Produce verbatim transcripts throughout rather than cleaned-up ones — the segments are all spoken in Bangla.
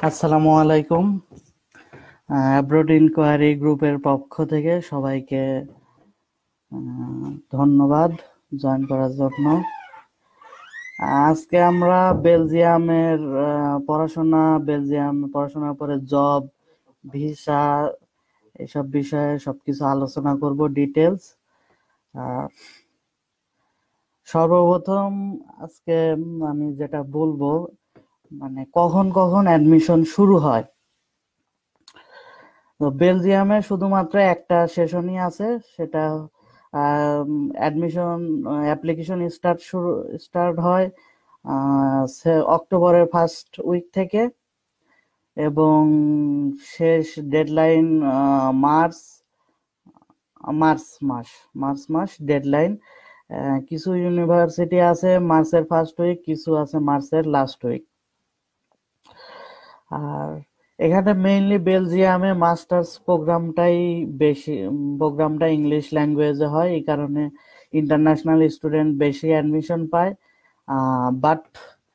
আসসালামু আলাইকুম। অ্যাব্রোড ইনকোয়ারি গ্রুপের পক্ষ থেকে সবাইকে আহ, ধন্যবাদ জয়েন করার জন্য। আজকে আমরা বেলজিয়ামের আহ, পড়াশোনা, বেলজিয়াম পড়াশোনার পরে জব, ভিসা, এসব বিষয়ে সবকিছু আলোচনা করব ডিটেলস। সর্বপ্রথম আজকে আমি যেটা বলবো, মানে কখন কখন অ্যাডমিশন শুরু হয়। তো বেলজিয়ামে শুধুমাত্র একটা সেশনই আছে, সেটা অ্যাডমিশন অ্যাপ্লিকেশন স্টার্ট শুরু স্টার্ট হয় আহ, সে- অক্টোবরের ফার্স্ট উইক থেকে, এবং শেষ ডেডলাইন মার্চ মার্চ মাস মার্চ মাস ডেডলাইন। কিছু ইউনিভার্সিটি আছে মার্চের ফার্স্ট উইক, কিছু আছে মার্চের লাস্ট উইক। আর এখানে মেইনলি বেলজিয়ামে মাস্টার্স প্রোগ্রামটাই বেশি, প্রোগ্রামটা ইংলিশ ল্যাঙ্গুয়েজে হয়, এই কারণে ইন্টারন্যাশনাল স্টুডেন্ট বেশি অ্যাডমিশন পায়। বাট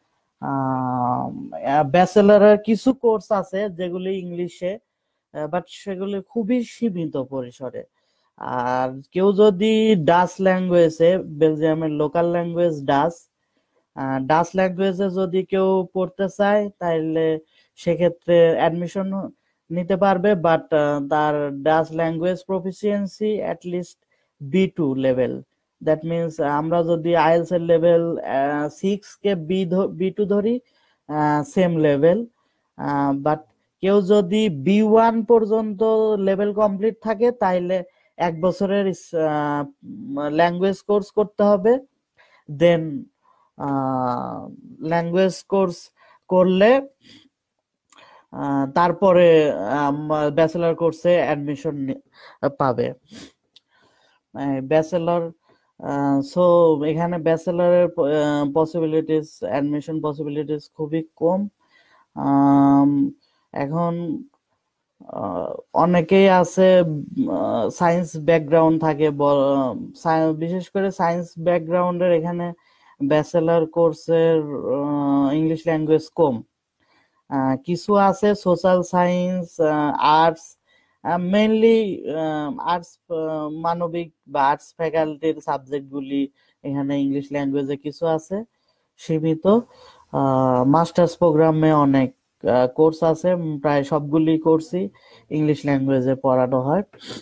ব্যাচেলরের কিছু কোর্স আছে যেগুলি ইংলিশে, বাট সেগুলি খুবই সীমিত পরিসরে। আর কেউ যদি ডাচ ল্যাঙ্গুয়েজে, বেলজিয়ামের লোকাল ল্যাঙ্গুয়েজ ডাচ, ডাচ ল্যাঙ্গুয়েজে যদি কেউ পড়তে চায় তাহলে সেক্ষেত্রে অ্যাডমিশন নিতে পারবে, বাট তার Dutch language proficiency at least B two level. That means আমরা যদি আইএলস এর লেভেল সিক্স কে বি বি টু ধরি, সেম লেভেল। বাট কেউ যদি বি ওয়ান পর্যন্ত লেভেল কমপ্লিট থাকে তাহলে এক বছরের ল্যাঙ্গুয়েজ কোর্স করতে হবে। দেন ল্যাঙ্গুয়েজ কোর্স করলে আহ, তারপরে ব্যাচেলর কোর্সে অ্যাডমিশন পাবে। ব্যাচেলর সো এখানে ব্যাচেলরের পসিবিলিটিস, অ্যাডমিশন পসিবিলিটিস খুবই কম। আম, এখন আহ, অনেকেই আছে সায়েন্স ব্যাকগ্রাউন্ড থাকে, ব- সায়- বিশেষ করে সায়েন্স ব্যাকগ্রাউন্ডের এখানে ব্যাচেলর কোর্সের ইংলিশ ল্যাঙ্গুয়েজ কম। আহ, কিছু আছে social science, arts, mainly arts, মানবিক বা আর্টস ফ্যাকাল্টির সাবজেক্টগুলি এখানে ইংলিশ ল্যাঙ্গুয়েজে কিছু আছে, সীমিত। মাস্টার্স প্রোগ্রামে অনেক কোর্স আছে, উম, প্রায় সবগুলি কোর্সই ইংলিশ ল্যাঙ্গুয়েজে পড়ানো হয়।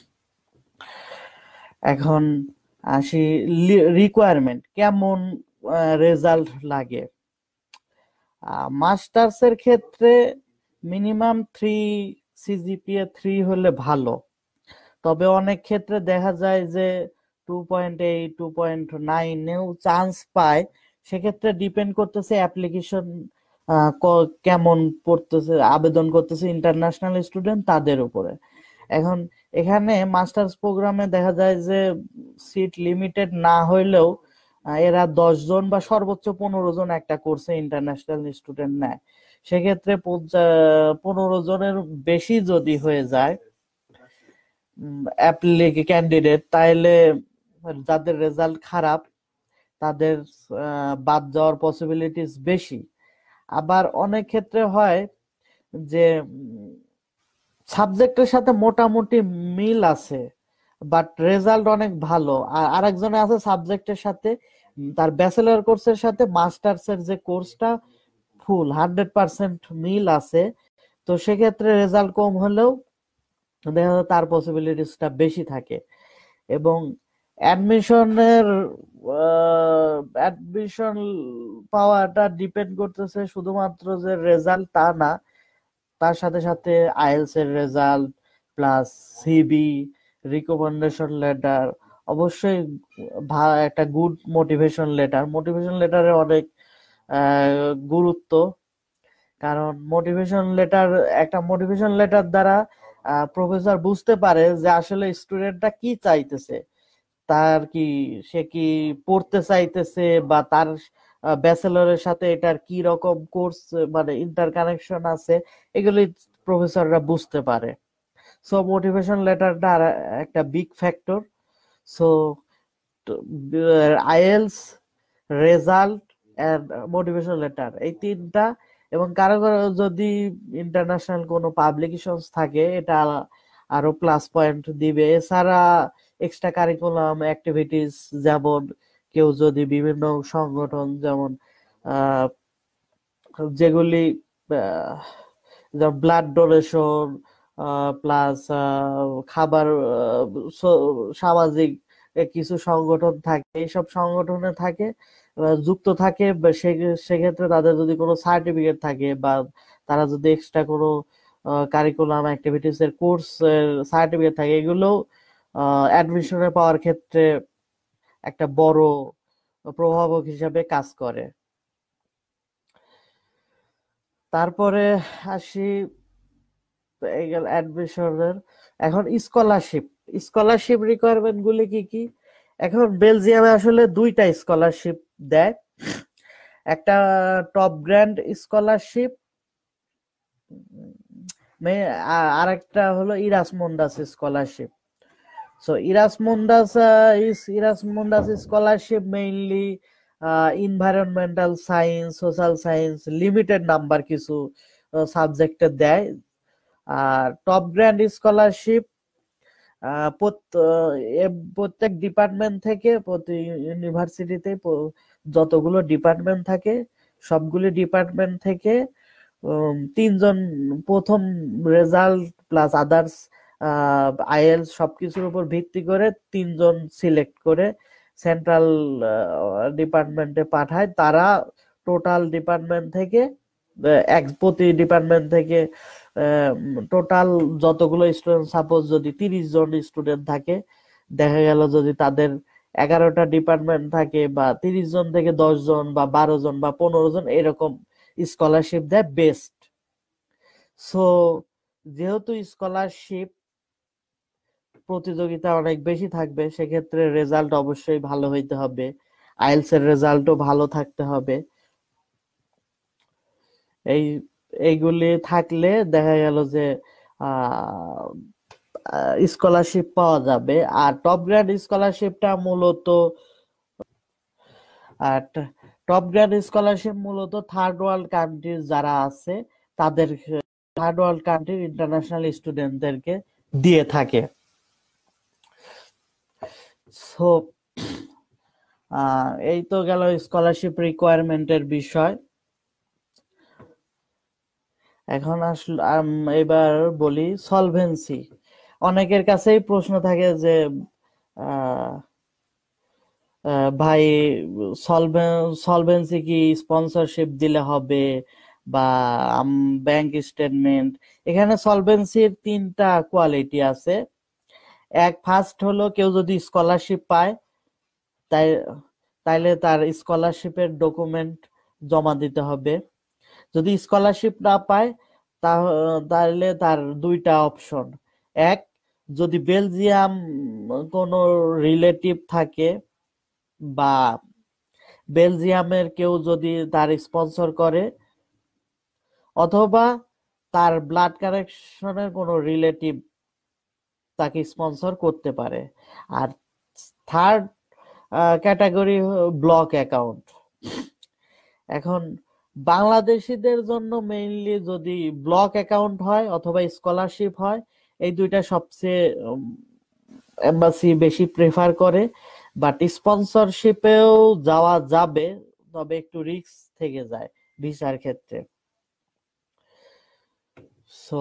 এখন আসি রিকোয়ারমেন্ট, কেমন রেজাল্ট লাগে। মাস্টার্স এর ক্ষেত্রে মিনিমাম থ্রি, সিজিপিএ থ্রি হলে ভালো। তবে অনেক ক্ষেত্রে দেখা যায় যে two point eight, two point নাইনেও চান্স পায়। সেক্ষেত্রে ডিপেন্ড করতেছে অ্যাপ্লিকেশন কেমন পড়তেছে, আবেদন করতেছে ইন্টারন্যাশনাল স্টুডেন্ট তাদের উপরে। এখন এখানে মাস্টার্স প্রোগ্রামে দেখা যায় যে সিট লিমিটেড না হইলেও আহ, এরা দশ জন বা সর্বোচ্চ পনেরো জন একটা কোর্সে ইন্টারন্যাশনাল স্টুডেন্ট নেয়। সেক্ষেত্রে পঞ্চা- পনেরো জনের বেশি যদি হয়ে যায় অ্যাপ্লিক ক্যান্ডিডেট, তাহলে যাদের রেজাল্ট খারাপ তাদের আহ, বাদ যাওয়ার পসিবিলিটিস বেশি। আবার অনেক ক্ষেত্রে হয় যে সাবজেক্টের সাথে মোটামুটি মিল আছে, বাট রেজাল্ট অনেক ভালো। আর আরেকজনে আছে সাবজেক্টের সাথে, উম, তার ব্যাচেলর কোর্সের সাথে মাস্টার্স এর যে কোর্সটা ফুল হান্ড্রেড পার্সেন্ট মিল আছে। তো সেক্ষেত্রে রেজাল্ট কম হলেও দেখা যায় তার পসিবিলিটিসটা বেশি থাকে। এবং অ্যাডমিশনের অ্যাডমিশন পাওয়াটা ডিপেন্ড করতেছে শুধুমাত্র যে রেজাল্ট তা না, তার সাথে সাথে আইএলস এর result plus CV, recommendation letter, অবশ্যই ভা- একটা গুড মোটিভেশন লেটার। মোটিভেশন লেটারে অনেক আহ, গুরুত্ব, কারণ মোটিভেশন লেটার, একটা মোটিভেশন লেটার দ্বারা প্রফেসর বুঝতে পারে যে আসলে স্টুডেন্টটা কি চাইতেছে, তার কি, সে কি পড়তে চাইতেছে, বা তার ব্যাচেলরের সাথে এটার কি রকম কোর্স, মানে ইন্টার কানেকশন আছে, এগুলি প্রফেসররা বুঝতে পারে। সো মোটিভেশন লেটারটা একটা big factor. So IELTS, result and motivation letter, এই তিনটা এবং কারো কারো যদি ইন্টারন্যাশনাল কোনো পাবলিকেশন থাকে এটা আরো প্লাস পয়েন্ট দিবে। এছাড়া এক্সট্রা কারিকুলাম অ্যাক্টিভিটিস, যেমন কেউ যদি বিভিন্ন সংগঠন যেমন আহ যেগুলি ব্লাড ডোনেশন প্লাস খাবার, সামাজিক কিছু সংগঠন থাকে, এইসব সংগঠনে থাকে যুক্ত থাকে, সেক্ষেত্রে তাদের যদি কোনো সার্টিফিকেট থাকে বা তারা যদি এক্সট্রা কোনো কারিকুলাম অ্যাক্টিভিটিস এর কোর্স সার্টিফিকেট থাকে, এগুলো অ্যাডমিশনে পাওয়ার ক্ষেত্রে একটা বড় প্রভাবক হিসাবে কাজ করে। তারপরে আসি অ্যাডমিশনের, এখন স্কলারশিপ স্কলারশিপ রিকোয়ারমেন্ট গুলি কি কি? এখন বেলজিয়ামে আসলে দুইটা স্কলারশিপ দেয়, একটা টপ গ্র্যান্ড স্কলারশিপ, আর একটা হলো Erasmus Mundus scholarship. So Erasmus Mundus is Erasmus Mundus scholarship mainly environmental science, social science, limited number কিছু সাবজেক্টে দেয়। আর টপ গ্র্যান্ড স্কলারশিপ প্রত্যেক ডিপার্টমেন্ট থেকে, প্রতি ইউনিভার্সিটিতে যতগুলো ডিপার্টমেন্ট থাকে সবগুলো ডিপার্টমেন্ট থেকে তিনজন, প্রথম রেজাল্ট প্লাস আদার্স আইএলস সবকিছুর উপর ভিত্তি করে তিনজন সিলেক্ট করে সেন্ট্রাল ডিপার্টমেন্টে পাঠায়। তারা টোটাল ডিপার্টমেন্ট থেকে এক প্রতি ডিপার্টমেন্ট থেকে টোটাল যতগুলো স্টুডেন্ট, সাপোজ যদি তিরিশ জন স্টুডেন্ট থাকে, দেখা গেল যদি তাদের এগারোটা ডিপার্টমেন্ট থাকে বা তিরিশ জন থেকে দশ জন বা বারো জন বা পনেরো জন এরকম স্কলারশিপ দেয় বেস্ট। সো যেহেতু স্কলারশিপ প্রতিযোগিতা অনেক বেশি থাকবে, সেক্ষেত্রে রেজাল্ট অবশ্যই ভালো হইতে হবে, আইএলস এর রেজাল্টও ভালো থাকতে হবে। এই এইগুলি থাকলে দেখা গেল যে স্কলারশিপ পাওয়া যাবে। আর টপ গ্রেড স্কলারশিপটা মূলত আর টপ গ্রেড স্কলারশিপ মূলত থার্ড ওয়ার্ল্ড কান্ট্রি যারা আছে তাদের, থার্ড ওয়ার্ল্ড কান্ট্রির ইন্টারন্যাশনাল স্টুডেন্টদেরকে দিয়ে থাকে। সো এই তো গেল স্কলারশিপ রিকোয়ারমেন্টের বিষয়। এখন আসলে এবার বলি সলভেন্সি। অনেকের কাছেই প্রশ্ন থাকে যে ভাই সলভেন্সি কি স্পন্সরশিপ দিলে হবে বা ব্যাংক স্টেটমেন্ট? এখানে সলভেন্সির তিনটা কোয়ালিটি আছে। এক, ফার্স্ট হলো কেউ যদি স্কলারশিপ পায় তাই তাইলে তার স্কলারশিপের ডকুমেন্ট জমা দিতে হবে। যদি স্কলারশিপ না পায় তাহলে তার দুইটা অপশন, এক, যদি বেলজিয়াম কোনো রিলেটিভ থাকে বা বেলজিয়ামের কেউ যদি তার স্পন্সর করে, অথবা তার ব্লাড কানেকশনের কোনো রিলেটিভ তাকে স্পন্সর করতে পারে। আর থার্ড ক্যাটাগরি ব্লক অ্যাকাউন্ট। এখন বাংলাদেশিদের জন্য মেইনলি যদি ব্লক অ্যাকাউন্ট হয় অথবা স্কলারশিপ হয়, এই দুইটা সবচেয়ে এম্বাসি বেশি প্রেফার করে। বাট স্পন্সরশিপেও যাওয়া যাবে, তবে একটু রিস্ক থেকে যায় ভিসার ক্ষেত্রে। সো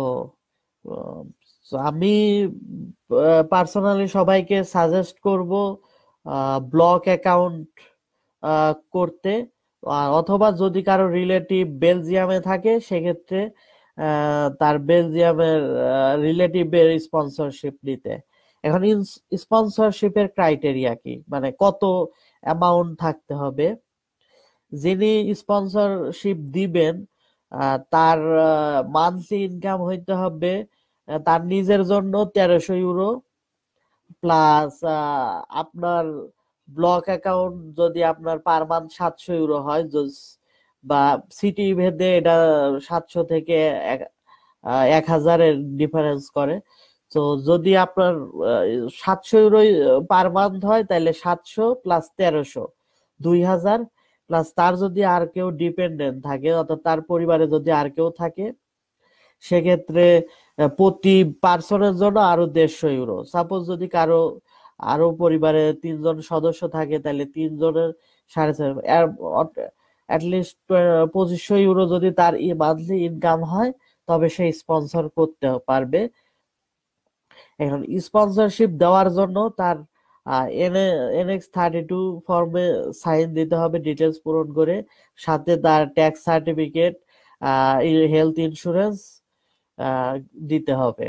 আমি পার্সোনালি সবাইকে সাজেস্ট করব ব্লক অ্যাকাউন্ট করতে, অথবা যদি কারো রিলেটিভ বেলজিয়ামে থাকে সেক্ষেত্রে তার বেলজিয়ামের রিলেটিভের স্পন্সরশিপ নিতে। এখন স্পন্সরশিপের ক্রাইটেরিয়া কি, মানে কত অ্যামাউন্ট থাকতে হবে? যিনি স্পন্সরশিপ দিবেন তার মান্থলি ইনকাম হইতে হবে তার নিজের জন্য তেরোশো ইউরো প্লাস আপনার ব্লক অ্যাকাউন্ট যদি আপনার পার মান্থ সাতশো ইউরো হয়, বা সিটি ভেদে এটা সাতশো থেকে এক হাজারের ডিফারেন্স করে। তো যদি আপনার সাতশো ইউরো পার মান্থ হয় তাহলে সাতশো প্লাস তেরোশো দুই হাজার প্লাস তার যদি আর কেউ ডিপেন্ডেন্ট থাকে, অর্থাৎ তার পরিবারে যদি আর কেউ থাকে, সেক্ষেত্রে প্রতি পার্সনের জন্য আরো দেড়শো ইউরো। সাপোজ যদি কারো আরো পরিবারে তিনজন সদস্য থাকে, তাহলে তিনজনের সাড়ে চার, অ্যাটলিস্ট পঁচিশশো ইউরো যদি তার মান্থলি ইনকাম হয়, তবে সে স্পন্সর করতে পারবে। এখন স্পন্সরশিপ দেওয়ার জন্য তার এনএক্স থার্টি টু ফর্মে সাইন দিতে হবে, ডিটেলস পূরণ করে, সাথে তার ট্যাক্স সার্টিফিকেট, হেলথ ইন্স্যুরেন্স দিতে হবে।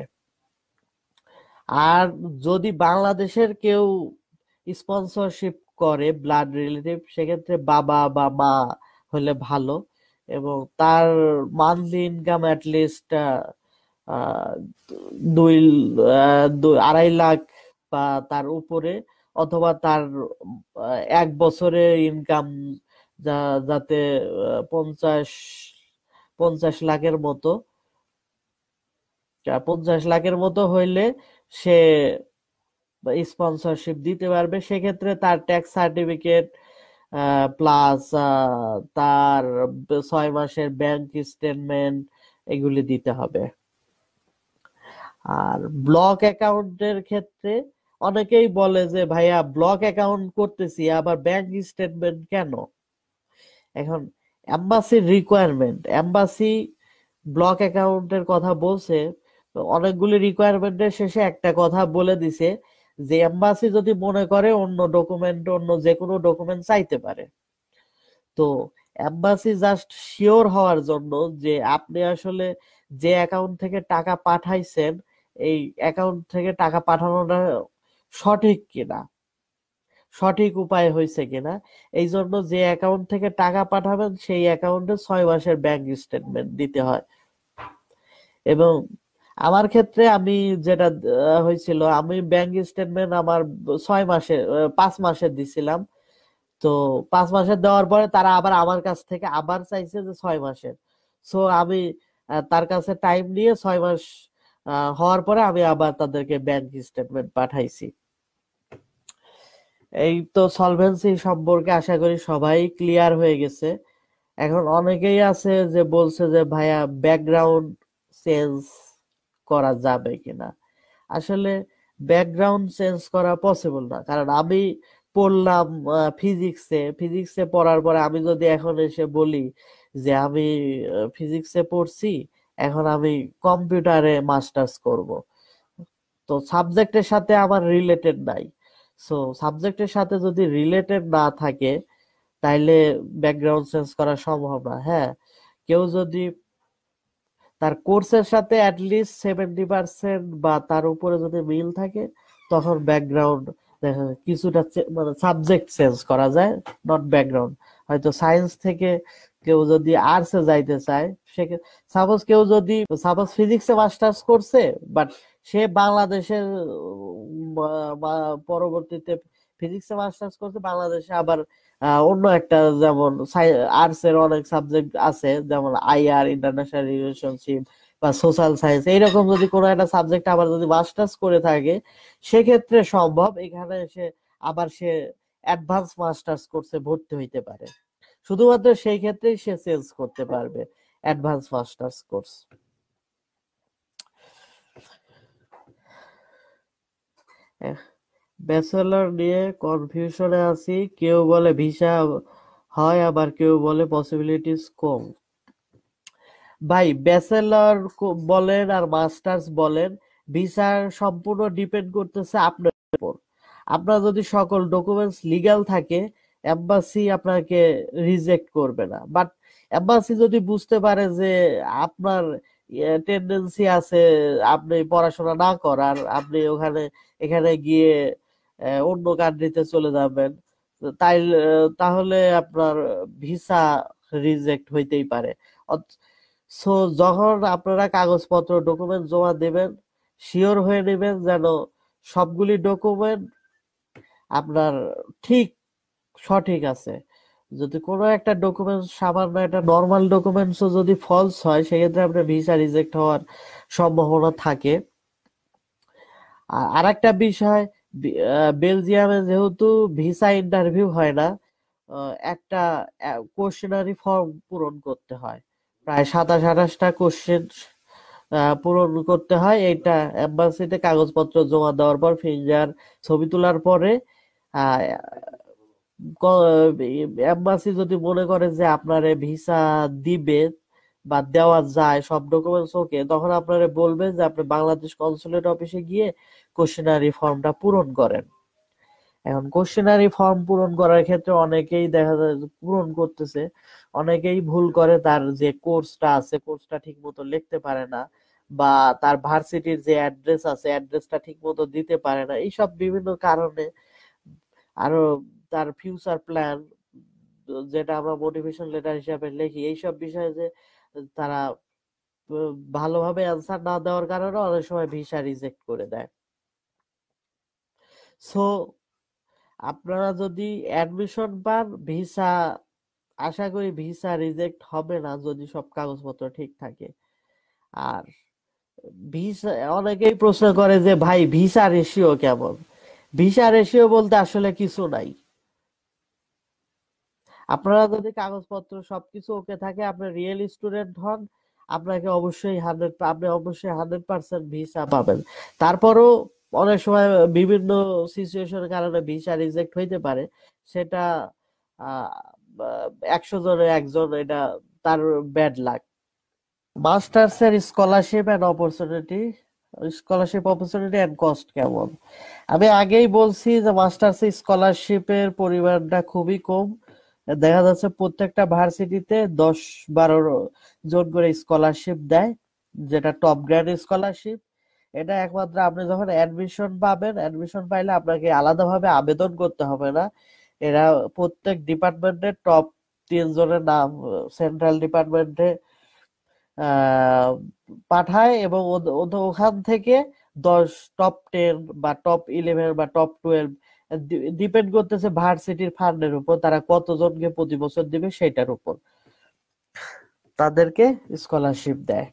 আর যদি বাংলাদেশের কেউ স্পন্সরশিপ করে ব্লাড রিলেটিভ, সেক্ষেত্রে বাবা বা মা হলে ভালো, এবং তার মান্থলি ইনকাম অ্যাটলিস্ট দুই আড়াই লাখ বা তার উপরে, অথবা তার এক বছরে ইনকাম যাতে পঞ্চাশ পঞ্চাশ লাখের মতো পঞ্চাশ লাখের মতো হইলে সে স্পন্সরশিপ দিতে পারবে। সেক্ষেত্রে তার ট্যাক্স সার্টিফিকেট প্লাস তার ছয় মাসের ব্যাংক স্টেটমেন্ট এগুলি দিতে হবে। আর ব্লক অ্যাকাউন্টের ক্ষেত্রে অনেকেই বলে যে ভাইয়া ব্লক অ্যাকাউন্ট করতেছি, আবার ব্যাংক স্টেটমেন্ট কেন? এখন এম্বাসির রিকোয়ারমেন্ট, এম্বাসি ব্লক অ্যাকাউন্টের কথা বলছে, অনেকগুলি রিকোয়ারমেন্টের শেষে একটা কথা বলে দিছে যে এম্বাসি যদি মনে করে অন্য ডকুমেন্ট, অন্য যে কোনো ডকুমেন্ট চাইতে পারে। তো এম্বাসি জাস্ট শিওর হওয়ার জন্য যে আপনি আসলে যে অ্যাকাউন্ট থেকে টাকা পাঠাইছেন, এই অ্যাকাউন্ট থেকে টাকা পাঠানোটা সঠিক কিনা, সঠিক উপায় হয়েছে কিনা, এই জন্য যে অ্যাকাউন্ট থেকে টাকা পাঠাবেন সেই অ্যাকাউন্টে ছয় মাসের ব্যাংক স্টেটমেন্ট দিতে হয়। এবং আমার ক্ষেত্রে আমি যেটা হয়েছিল, আমি ব্যাংক স্টেটমেন্ট আমার ছয় মাসে পাঁচ মাসে দিছিলাম। তো পাঁচ মাসের দেওয়ার পরে তারা আবার আমার কাছ থেকে আবার চাইছে যে ছয় মাসের। সো আমি তার কাছে টাইম নিয়ে ছয় মাস হওয়ার পরে আমি আবার তাদেরকে ব্যাংক স্টেটমেন্ট পাঠাইছি। এই তো সলভেন্সি সম্পর্কে আশা করি সবাই ক্লিয়ার হয়ে গেছে। এখন অনেকেই আছে যে বলছে যে ভাইয়া ব্যাকগ্রাউন্ড চেঞ্জ করা যাবে কিনা। আসলে ব্যাকগ্রাউন্ড চেঞ্জ করা পসিবল না, কারণ আমি পড়লাম ফিজিক্সে, ফিজিক্সে পড়ার পরে আমি যদি এখন এসে বলি যে আমি ফিজিক্সে পড়ছি, এখন আমি কম্পিউটারে মাস্টার্স করব, তো সাবজেক্টের সাথে আমার রিলেটেড নাই। সো সাবজেক্টের সাথে যদি রিলেটেড না থাকে, তাইলে ব্যাকগ্রাউন্ড চেঞ্জ করা সম্ভব না। হ্যাঁ, কেউ যদি তার কোর্সের সাথে অ্যাটলিস্ট সেভেন্টি পার্সেন্ট বা তার উপরে যদি মিল থাকে, তখন ব্যাকগ্রাউন্ড দেখা যায় কিছুটা মানে সাবজেক্ট চেঞ্জ করা যায়, নট ব্যাকগ্রাউন্ড। হয়তো সায়েন্স থেকে কেউ যদি আর্টসে যাইতে চায়, সে সাপোজ কেউ যদি সাপোজ ফিজিক্সে মাস্টার্স করছে, বাট সে বাংলাদেশের পরবর্তীতে ফিজিক্সে মাস্টার্স করছে বাংলাদেশে, আবার অন্য একটা যেমন আর্টস এর অনেক সাবজেক্ট আছে, যেমন আইআর, ইন্টারন্যাশনাল রিলেশনশিপ বা সোশ্যাল সায়েন্স, এইরকম যদি কোনো একটা সাবজেক্ট আবার যদি মাস্টার্স করে থাকে, সেক্ষেত্রে সম্ভব এখানে সে আবার সে অ্যাডভান্স মাস্টার্স কোর্সে ভর্তি হইতে পারে। শুধুমাত্র সেই ক্ষেত্রেই সে চেঞ্জ করতে পারবে অ্যাডভান্স মাস্টার্স কোর্স। ব্যাচেলর নিয়ে কনফিউশনে আছি, কেউ বলে ভিসা হয়, আবার কেউ বলে পসিবিলিটিস কম। ভাই ব্যাচেলর বলেন আর মাস্টার্স বলেন, ভিসার সম্পূর্ণ ডিপেন্ড করতেছে আপনার উপর। আপনার যদি সকল ডকুমেন্টস লিগ্যাল থাকে, এম্বাসি আপনাকে রিজেক্ট করবে না। বাট এম্বাসি যদি বুঝতে পারে যে আপনার টেন্ডেন্সি আছে আপনি পড়াশোনা না করার, আপনি ওখানে এখানে গিয়ে অন্য কান্ট্রিতে চলে যাবেন, তাই তাহলে আপনার ভিসা রিজেক্ট হইতেই পারে। সো যখন আপনারা কাগজপত্র ডকুমেন্ট জমা দেবেন, শিওর হয়ে নেবেন যেন সবগুলি ডকুমেন্ট আপনার ঠিক সঠিক আছে। যদি কোনো একটা ডকুমেন্ট, সামান্য একটা নর্মাল ডকুমেন্টসও যদি ফলস হয়, সেক্ষেত্রে আপনার ভিসা রিজেক্ট হওয়ার সম্ভাবনা থাকে। আর একটা বিষয়, বেলজিয়ামে যেহেতু ভিসা ইন্টারভিউ হয় না, আহ, একটা কোশ্চেনারি ফর্ম পূরণ করতে হয়, প্রায় সাতাশ আঠাশটা কোশ্চেন পূরণ করতে হয়। এইটা এম্বাসিতে কাগজপত্র জমা দেওয়ার পর ফিঙ্গার ছবি তোলার পরে আহ এম্বাসি যদি মনে করে যে আপনারে ভিসা দিবে বা দেওয়া যায়, সব ডকুমেন্টস ওকে, তখন আপনারে বলবে যে আপনি বাংলাদেশ কনসুলেট অফিসে গিয়ে কোশ্চেনারি ফর্মটা পূরণ করেন। এখন কোশ্চেনারি ফর্ম পূরণ করার ক্ষেত্রে অনেকেই দেখা যায় যে পূরণ করতেছে, অনেকেই ভুল করে, তার যে কোর্সটা আছে কোর্সটা ঠিক মতো লিখতে পারে না, বা তার ভার্সিটির যে অ্যাড্রেস আছে অ্যাড্রেসটা ঠিক মতো দিতে পারে না, এইসব বিভিন্ন কারণে। আরো তার ফিউচার প্ল্যান, যেটা আমরা মোটিভেশন লেটার হিসাবে লিখি, এইসব বিষয়ে যে তারা আহ, ভালোভাবে অ্যান্সার না দেওয়ার কারণে অনেক সময় ভিসা রিজেক্ট করে দেয়। সো আপনারা যদি অ্যাডমিশন পান, ভিসা, আশা করি ভিসা রিজেক্ট হবে না যদি সব কাগজপত্র ঠিক থাকে। আর ভিসা, অনেকেই প্রশ্ন করে যে ভাই ভিসা রেশিও কেমন। ভিসা রেশিও বলতে আসলে কিছু নাই। আপনারা যদি কাগজপত্র সবকিছু ওকে থাকে, আপনি রিয়েল স্টুডেন্ট হন, আপনাকে অবশ্যই হান্ড্রেড আপনি অবশ্যই হান্ড্রেড পার্সেন্ট ভিসা পাবেন। তারপরও অনেক সময় বিভিন্ন সিচুয়েশনের কারণে ভিসা রিজেক্ট হইতে পারে, সেটা আহ একশো জনের একজন, এটা তার ব্যাড লাক। মাস্টার্স এর scholarship and opportunity, scholarship opportunity and cost কেমন। আমি আগেই বলছি যে মাস্টার্স স্কলারশিপের পরিমাণটা খুবই কম। দেখা যাচ্ছে প্রত্যেকটা ভার্সিটিতে দশ বারো জন করে স্কলারশিপ দেয়, যেটা টপ গ্রেড স্কলারশিপ। এটা একমাত্র আপনি যখন অ্যাডমিশন পাবেন, অ্যাডমিশন পাইলে আপনাকে আলাদাভাবে আবেদন করতে হবে না। এরা প্রত্যেক ডিপার্টমেন্টের টপ তিন জনের নাম সেন্ট্রাল ডিপার্টমেন্টে আহ পাঠায়, এবং ওদ- ওদ- ওখান থেকে দশ, টপ টেন বা টপ ইলেভেন বা টপ টুয়েলভ, ডিপেন্ড করতেছে ভার্সিটির ফান্ডের উপর, তারা কতজনকে প্রতি বছর দিবে সেটার উপর তাদেরকে স্কলারশিপ দেয়।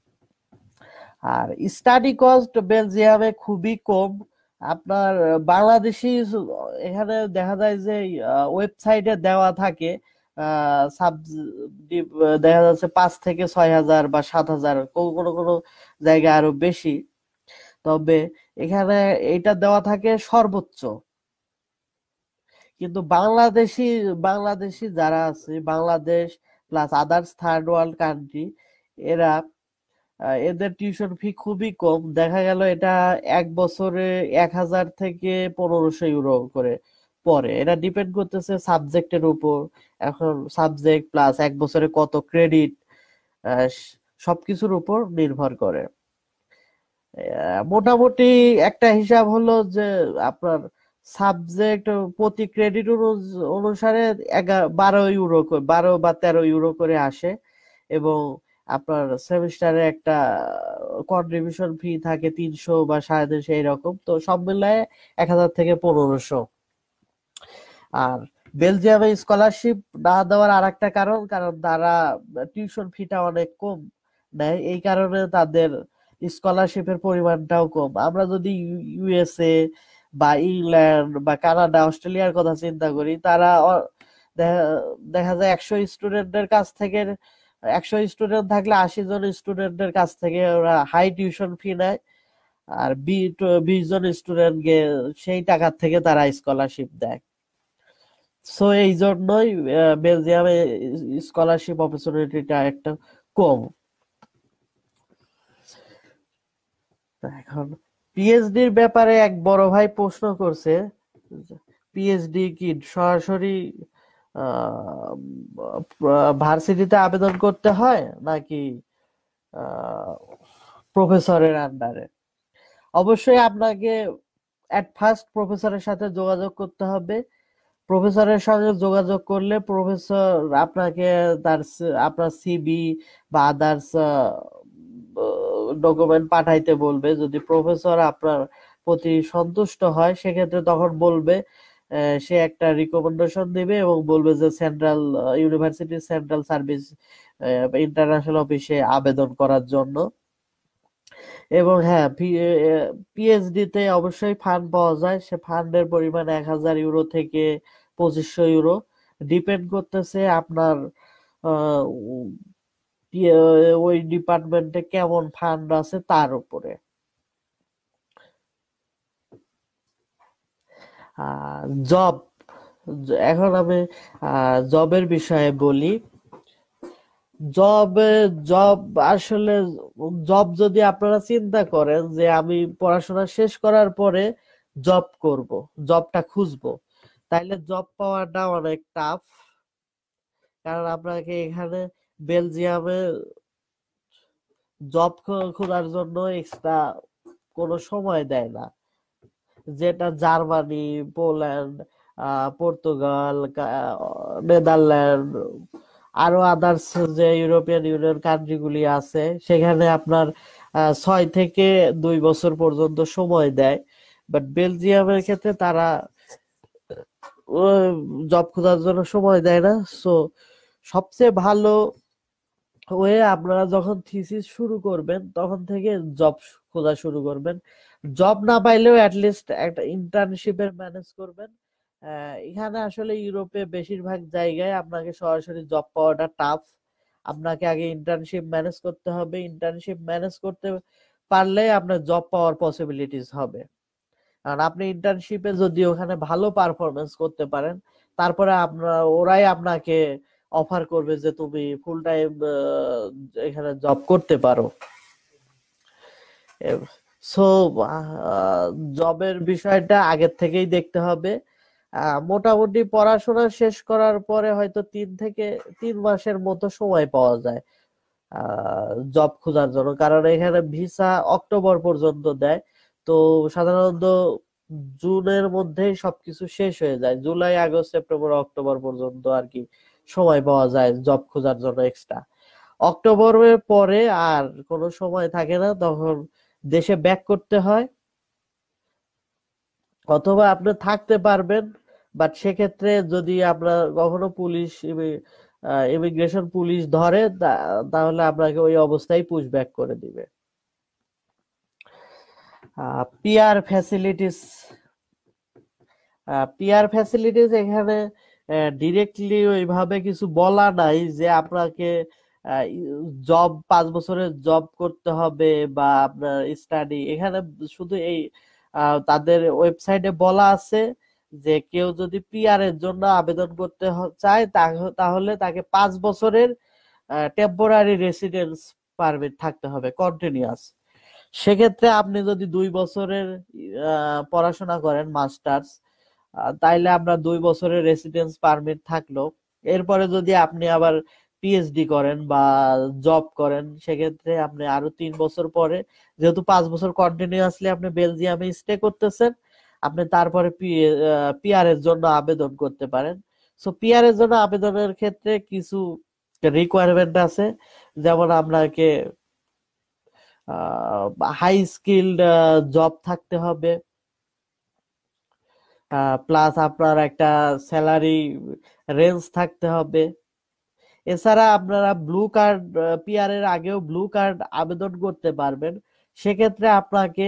আর স্টাডি কস্ট বেলজিয়ামে খুবই কম। আপনার বাংলাদেশি এখানে দেখা যায় যে ওয়েবসাইটে দেওয়া থাকে সাব, দেখা যাচ্ছে পাঁচ থেকে ছয় হাজার বা সাত হাজার, কোনো কোনো জায়গায় আরো বেশি। তবে এখানে এটা দেওয়া থাকে সর্বোচ্চ। কিন্তু বাংলাদেশি বাংলাদেশি যারা আছে, Bangladesh plus others third world country, এরা আহ, এদের টিউশন ফি খুবই কম। দেখা গেল এটা এক বছরে এক হাজার থেকে পনেরোশো ইউরো করে পড়ে। এটা ডিপেন্ড করতেছে সাবজেক্টের উপর। এখন সাবজেক্ট প্লাস এক বছরে কত ক্রেডিট, সবকিছুর উপর নির্ভর করে। আহ, মোটামুটি একটা হিসাব হলো যে আপনার সাবজেক্ট প্রতি ক্রেডিট অনুসারে এগারো বারো ইউরো করে, বারো বা তেরো ইউরো করে আসে। এবং আপনার সেমিস্টারে একটা কন্ট্রিবিউশন ফি থাকে তিনশো বা সাড়ে তিনশো এইরকম, তো সব মিলায় এক হাজার থেকে পনেরোশো। আর বেলজিয়ামে স্কলারশিপ না দেওয়ার আর একটা কারণ, কারণ তারা টিউশন ফিটা অনেক কম নেয়, এই কারণে তাদের স্কলারশিপের পরিমাণটাও কম। আমরা যদি ইউএসএ বা ইংল্যান্ড বা কানাডা, অস্ট্রেলিয়ার কথা চিন্তা করি, তারা অ- দেখা দেখা যায় একশো স্টুডেন্টের কাছ থেকে, একশো স্টুডেন্ট থাকলে আশি জন স্টুডেন্টের কাছ থেকে ওরা হাই টিউশন ফি নেয়, আর বি বিশ জন স্টুডেন্টকে সেই টাকার থেকে তারা স্কলারশিপ দেয়। সো এই জন্যই আহ, বেলজিয়ামে স্কলারশিপ অপরচুনিটিটা একটা কম। তো এখন পিএইচডির ব্যাপারে এক বড় ভাই প্রশ্ন করছে, পিএইচডি কি সরাসরি ভার্সিটিতে আবেদন করতে হয় নাকি প্রফেসরের আন্ডারে। অবশ্যই আপনাকে এট ফার্স্ট প্রফেসরের সাথে যোগাযোগ করতে হবে। প্রফেসরের সঙ্গে যোগাযোগ করলে প্রফেসর আপনাকে তার স- আপনার সিবি বা আদার্স ডকুমেন্ট পাঠাইতে বলবে। যদি প্রফেসর আপনার প্রতি সন্তুষ্ট হয়, সেক্ষেত্রে তখন বলবে, আহ, সে একটা রিকমেন্ডেশন দিবে এবং বলবে যে সেন্ট্রাল ইউনিভার্সিটির সেন্ট্রাল সার্ভিস ইন্টারন্যাশনাল অফিসে আবেদন করার জন্য। এবং হ্যাঁ, পিএইচডি তে অবশ্যই ফান্ড পাওয়া যায়। সে ফান্ডের পরিমাণ এক হাজার ইউরো থেকে পঁচিশশো ইউরো। ডিপেন্ড করতেছে আপনার ওই ডিপার্টমেন্টে কেমন ফান্ড আছে তার উপরে। জব, এখন আমি জবের বিষয়ে বলি। জব জব আসলে জব যদি আপনারা চিন্তা করেন যে আমি পড়াশোনা শেষ করার পরে জব করব, জবটা খুঁজবো, তাইলে জব পাওয়াটা অনেক টাফ। কারণ আপনাকে এখানে বেলজিয়ামে জব খোঁজার জন্য এক্সট্রা কোনো সময় দেয় না, যেটা জার্মানি, পোল্যান্ড, পর্তুগাল, নেদারল্যান্ড, আরো আদার্স যে ইউরোপিয়ান ইউনিয়ন কান্ট্রিগুলি আছে সেখানে আপনার ছয় থেকে দুই বছর পর্যন্ত সময় দেয়। বাট বেলজিয়ামের ক্ষেত্রে তারা জব খোঁজার জন্য সময় দেয় না। সো সবচেয়ে ভালো ওয়ে, আপনারা যখন থিসিস শুরু করবেন তখন থেকে জব খোঁজা শুরু করবেন। জব না পাইলেও অ্যাটলিস্ট একটা ইন্টার্নশিপের ম্যানেজ করবেন। এখানে আসলে ইউরোপে বেশিরভাগ জায়গায় আপনাকে সরাসরি জব পাওয়াটা টাফ। আপনাকে আগে ইন্টার্নশিপ ম্যানেজ করতে হবে। ইন্টার্নশিপ ম্যানেজ করতে পারলে আপনার জব পাওয়ার পসিবিলিটিস হবে। কারণ আপনি ইন্টার্নশিপে যদি ওখানে ভালো পারফরমেন্স করতে পারেন, তারপরে আপনার ওরাই আপনাকে অফার করবে যে তুমি ফুল টাইম এখানে জব করতে পারো। সো জবের বিষয়টা আগের থেকেই দেখতে হবে। মোটামুটি পড়াশোনা শেষ করার পরে হয়তো তিন থেকে তিন মাসের মতো সময় পাওয়া যায় জব খোঁজার জন্য, কারণ এখানে ভিসা অক্টোবর পর্যন্ত দেয়। তো সাধারণত জুনের মধ্যেই সবকিছু শেষ হয়ে যায়, জুলাই, আগস্ট, সেপ্টেম্বর, অক্টোবর পর্যন্ত আর কি সময় পাওয়া যায় জব খোঁজার জন্য এক্সট্রা। অক্টোবরের পরে আর কোনো সময় থাকে না, তখন দেশে ব্যাক করতে হয়, অথবা আপনি থাকতে পারবেন। বাট সেক্ষেত্রে যদি আপনার কখনো পুলিশ ইমিগ্রেশন পুলিশ ধরে, তাহলে আপনাকে ওই অবস্থায় পুশ ব্যাক করে দিবে। পিআর ফ্যাসিলিটিস, পিআর ফ্যাসিলিটিস এখানে ডিরেক্টলি ওইভাবে কিছু বলা নাই যে আপনাকে জব পাঁচ বছরের জব করতে হবে বা আপনার স্টাডি। এখানে শুধু এই তাদের ওয়েবসাইটে বলা আছে যে কেউ যদি পিআর এর জন্য আবেদন করতে চায় তাহলে তাকে পাঁচ বছরের টেম্পোরারি রেসিডেন্স পারমিট থাকতে হবে কন্টিনিউয়াস। সেক্ষেত্রে আপনি যদি দুই বছরের পড়াশোনা করেন মাস্টার্স, তাইলে আপনার দুই বছরের রেসিডেন্স পারমিট থাকলো। এরপরে যদি আপনি আবার পিএইচডি করেন বা জব করেন, সেক্ষেত্রে আপনি আরো তিন বছর পরে, যেহেতু পাঁচ বছর কন্টিনিউয়াসলি আপনি বেলজিয়ামে স্টে করতেছেন, আপনি তারপরে পিআর এর জন্য আবেদন করতে পারেন। সো পিআর এর জন্য আবেদনের ক্ষেত্রে কিছু রিকোয়ারমেন্ট আছে, যেমন আপনাকে হাই স্কিলড জব থাকতে হবে, প্লাস আপনার একটা স্যালারি রেঞ্জ থাকতে হবে। এছাড়া আপনারা ব্লু কার্ড, পিআর এর আগেও ব্লু কার্ড আবেদন করতে পারবেন। সেক্ষেত্রে আপনাকে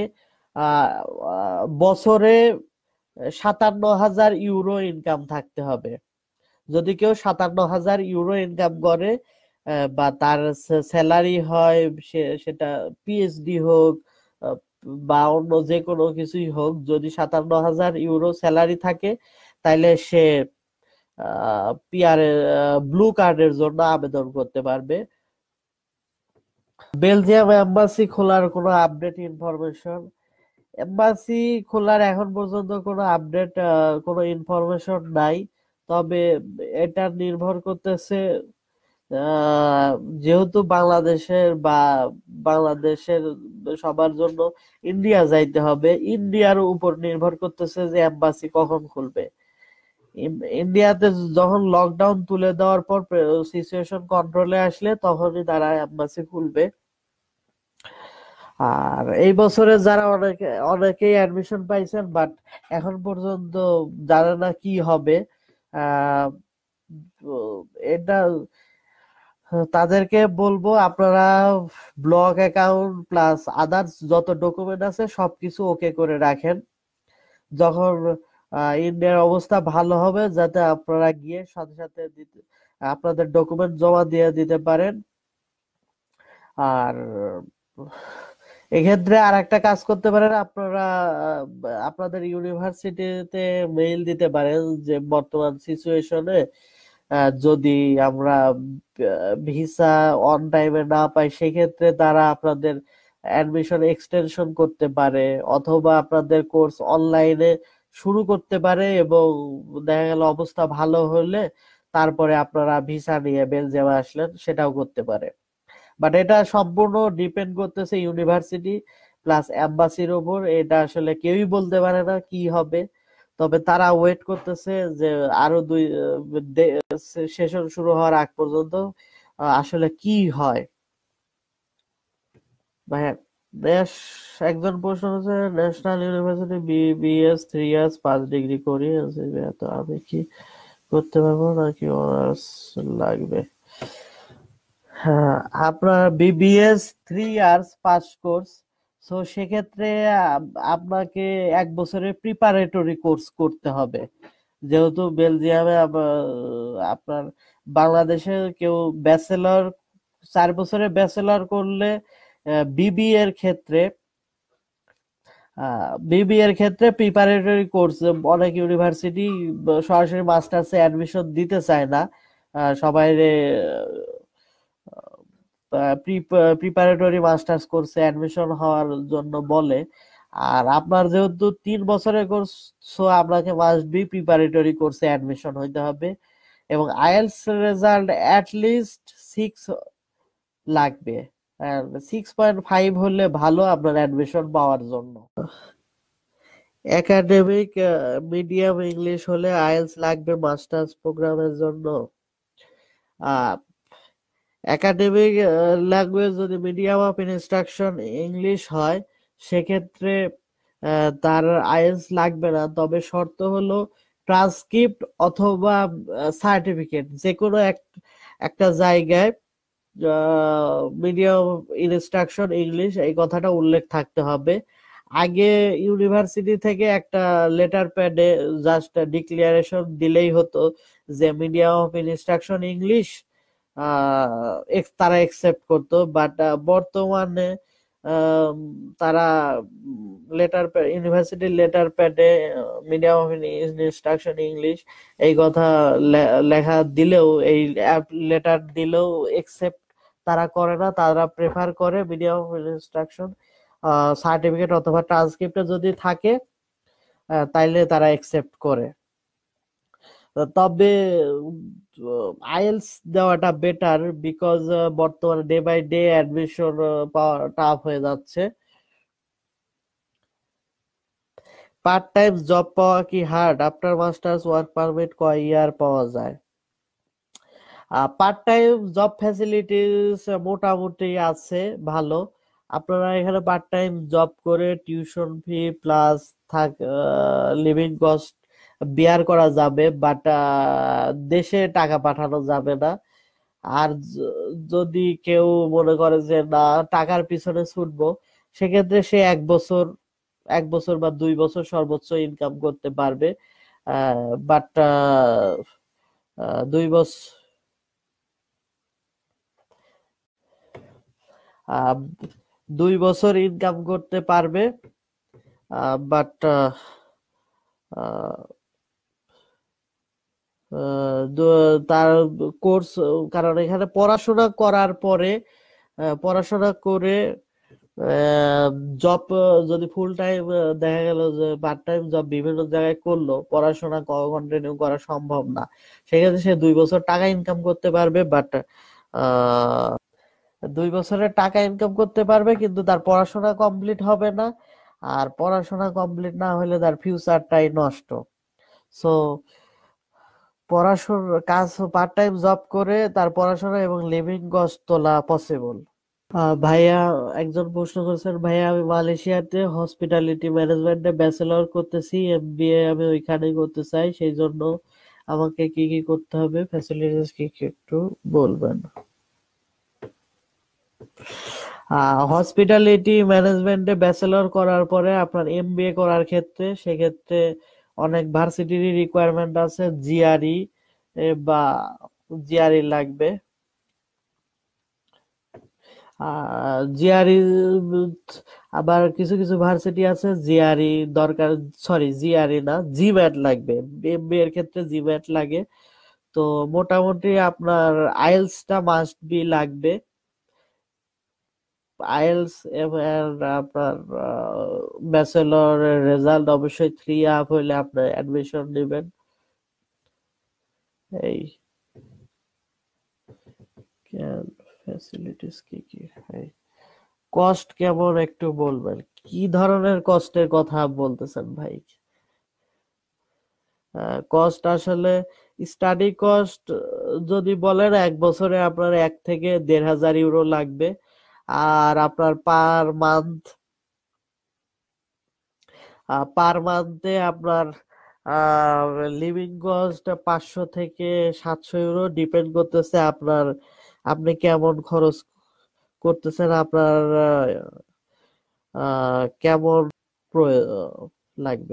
বছরে সাতান্ন হাজার ইউরো ইনকাম থাকতে হবে। যদি কেউ সাতান্ন হাজার ইউরো ইনকাম করে বা তার স্যালারি হয় সেটা পিএইচডি হোক বা অন্য যে কোনো কিছুই হোক, যদি সাতান্ন হাজার ইউরো স্যালারি থাকে, তাইলে সে পিআর এর ব্লু কার্ডের জন্য আবেদন করতে পারবে। বেলজিয়াম এম্বাসি খোলার কোনো আপডেট ইনফরমেশন, এম্বাসি খোলার এখন পর্যন্ত কোনো আপডেট কোনো ইনফরমেশন নাই। তবে এটা নির্ভর করতেছে যেহেতু বাংলাদেশের বা বাংলাদেশের সবার জন্য ইন্ডিয়া যাইতে হবে, ইন্ডিয়ার উপর নির্ভর করতেছে যে এম্বাসি কখন খুলবে। ইন্ডিয়াতে যখন লকডাউন তুলে দেওয়ার পর সিচুয়েশন কন্ট্রোলে আসলে তখনই তারা এম্বাসি খুলবে। আর এই বছরে যারা অনেকে অনেকেই অ্যাডমিশন পাইছেন, বাট এখন পর্যন্ত জানে না কি হবে, এটা তাদেরকে বলবো আপনারা ব্লগ অ্যাকাউন্ট প্লাস আদার্স যত ডকুমেন্ট আছে সবকিছু ওকে করে রাখেন। যখন ইন্ডিয়ার অবস্থা ভালো হবে যাতে আপনারা গিয়ে সাথে সাথে দিতে আপনাদের ডকুমেন্ট জমা দিয়ে দিতে পারেন। আর এক্ষেত্রে আর একটা কাজ করতে পারেন, আপনারা আহ, আপনাদের ইউনিভার্সিটিতে মেইল দিতে পারেন যে বর্তমান সিচুয়েশনে যদি আমরা ভিসা অন টাইমে না পাই, সেক্ষেত্রে তারা আপনাদের অ্যাডমিশন এক্সটেনশন করতে পারে, অথবা আপনাদের কোর্স অনলাইনে শুরু করতে পারে, এবং দেখা গেল অবস্থা ভালো হলে তারপরে আপনারা ভিসা নিয়ে বেলজিয়ামে আসলেন, সেটাও করতে পারে। বাট এটা সম্পূর্ণ ডিপেন্ড করতেছে ইউনিভার্সিটি প্লাস এম্বাসির উপর। এটা আসলে কেউই বলতে পারে না কি হবে, তবে তারা ওয়েট করতেছে যে আরো দুই সেশন শুরু হওয়ার আগ পর্যন্ত আসলে কি হয়। ভাইয়া, দেশ একজন প্রশ্ন হচ্ছে, national university BBS three years পাঁচ ডিগ্রি করি আছে, তো আমি কি করতে পারবো নাকি অনার্স লাগবে? হ্যাঁ, আপনার BBS three years pass course, so সেক্ষেত্রে আপ- আপনাকে এক বছরের প্রিপারেটরি কোর্স করতে হবে। যেহেতু বেলজিয়ামে আব- আপনার বাংলাদেশে কেউ ব্যাচেলর চার বছরের ব্যাচেলর করলে বিবি এর ক্ষেত্রে বিবি এর ক্ষেত্রে প্রিপারেটরি কোর্স অনেক ইউনিভার্সিটি সরাসরি মাস্টার্সে অ্যাডমিশন দিতে চায় না, আহ, সবাই প্রিপারেটরি মাস্টার্স কোর্সে অ্যাডমিশন হওয়ার জন্য বলে। আর আপনার যেহেতু তিন বছরের কোর্স, সো আপনাকে মাস্ট বি প্রিপারেটরি কোর্সে অ্যাডমিশন হইতে হবে, এবং IELTS result at least six লাগবে। সিক্স পয়েন্ট ফাইভ হলে ভালো আপনার অ্যাডমিশন পাওয়ার জন্য। একাডেমিক মিডিয়াম ইংলিশ হলে আইএলটিএস লাগবে মাস্টার্স প্রোগ্রামের জন্য। আহ একাডেমিক ল্যাঙ্গুয়েজ যদি মিডিয়াম অফ ইনস্ট্রাকশন ইংলিশ হয়, সেক্ষেত্রে আহ, তার আইএলটিএস লাগবে না, তবে শর্ত হলো ট্রান্সক্রিপ্ট অথবা সার্টিফিকেট, যে কোনো এক- একটা জায়গায় মিডিয়াম ইনস্ট্রাকশন ইংলিশ এই কথাটা উল্লেখ থাকতে হবে। আগে ইউনিভার্সিটি থেকে একটা লেটার প্যাডে জাস্ট ডিক্লারেশন দিলেই হতো যে মিডিয়াম অফ ইনস্ট্রাকশন ইংলিশ, তারা একসেপ্ট করতো। বাট বর্তমানে আম, তারা লেটার ইউনিভার্সিটির লেটার প্যাডে মিডিয়াম অফ ইনস্ট্রাকশন ইংলিশ এই কথা লে- লেখা দিলেও, এই লেটার দিলেও একসেপ্ট তারা করে না। তারা প্রেফার করে মিডিয়াম অফ ইনস্ট্রাকশন সার্টিফিকেট অথবা ট্রান্সক্রিপ্টে যদি থাকে, আহ, তাইলে তারা একসেপ্ট করে। তবে আইএলটিএস দেওয়াটা বেটার, বিকজ বর্তমানে ডে বাই ডে অ্যাডমিশন পাওয়া টাফ হয়ে যাচ্ছে। পার্ট টাইম জব পাওয়া কি hard? After masters work permit কয় ইয়ার পাওয়া যায়? পার্ট টাইম জব ফ্যাসিলিটিস মোটামুটি আছে ভালো। আপনারা এখানে পার্ট টাইম জব করে টিউশন ফি প্লাস থাক লিভিং কস্ট বিয়ার করা যাবে, বাট দেশে টাকা পাঠানো যাবে না। আর য- যদি কেউ মনে করে যে না, টাকার পিছনে ছুটবো, সেক্ষেত্রে সে এক বছর এক বছর বা দুই বছর সর্বোচ্চ ইনকাম করতে পারবে। বাট দুই বছর আহ, দুই বছর ইনকাম করতে পারবে, বাট তার কোর্স, কারণ এখানে পড়াশোনা করার পরে আহ, পড়াশোনা করে জব যদি ফুল টাইম, দেখা গেল যে পার্ট টাইম জব বিভিন্ন জায়গায় করলো, পড়াশোনা কন্টিনিউ করা সম্ভব না, সেক্ষেত্রে সে দুই বছর টাকা ইনকাম করতে পারবে। বাট দুই বছরের টাকা ইনকাম করতে পারবে, কিন্তু তার পড়াশোনা কমপ্লিট হবে না, আর পড়াশোনা কমপ্লিট না হলে তার ফিউচারটাই নষ্ট। সো পড়াশোনা কাজ, পার্ট টাইম জব করে তার পড়াশোনা এবং লিভিং কস্ট তোলা পসিবল। আহ ভাইয়া, একজন প্রশ্ন করেছেন, ভাইয়া আমি মালয়েশিয়াতে হসপিটালিটি ম্যানেজমেন্টে ব্যাচেলর করতেছি, এমবিএ আমি ওইখানেই করতে চাই, সেই জন্য আমাকে কি কি করতে হবে, ফ্যাসিলিটিস কি কি একটু বলবেন? হসপিটালিটি ম্যানেজমেন্টে ব্যাচেলর করার পরে আপনার এমবিএ করার ক্ষেত্রে, সেক্ষেত্রে অনেক ভার্সিটিরই রিকোয়ারমেন্ট আছে জিআরই বা জিআরই লাগবে। জিআরই আবার কিছু কিছু ভার্সিটি আছে জিআরই দরকার, সরি জিআরই না, জিম্যাট লাগবে, এমবিএ এর ক্ষেত্রে জিম্যাট লাগে। তো মোটামুটি আপনার আইএলসটা মাস্ট বি লাগবে। আইএলস এবং আপনার ব্যাচেলর রেজাল্ট অবশ্যই থ্রি আপ হইলে আপনার অ্যাডমিশন নেবেন। এই ফ্যাসিলিটিস কি কি, কস্ট কেমন একটু বলবেন, কি ধরনের কস্টের কথা বলতেছেন ভাই? কস্ট আসলে স্টাডি কস্ট যদি বলেন এক বছরে আপনার এক থেকে দেড় হাজার ইউরো লাগবে। আর আপনার পার মান্থ পার মান্থে আপনার লিভিং কস্ট পাঁচশো থেকে সাতশো ইউরো, ডিপেন্ড করতেছে আপনার আপনি কেমন খরচ করতেছেন, আপনার আহ, কেমন লাগবে।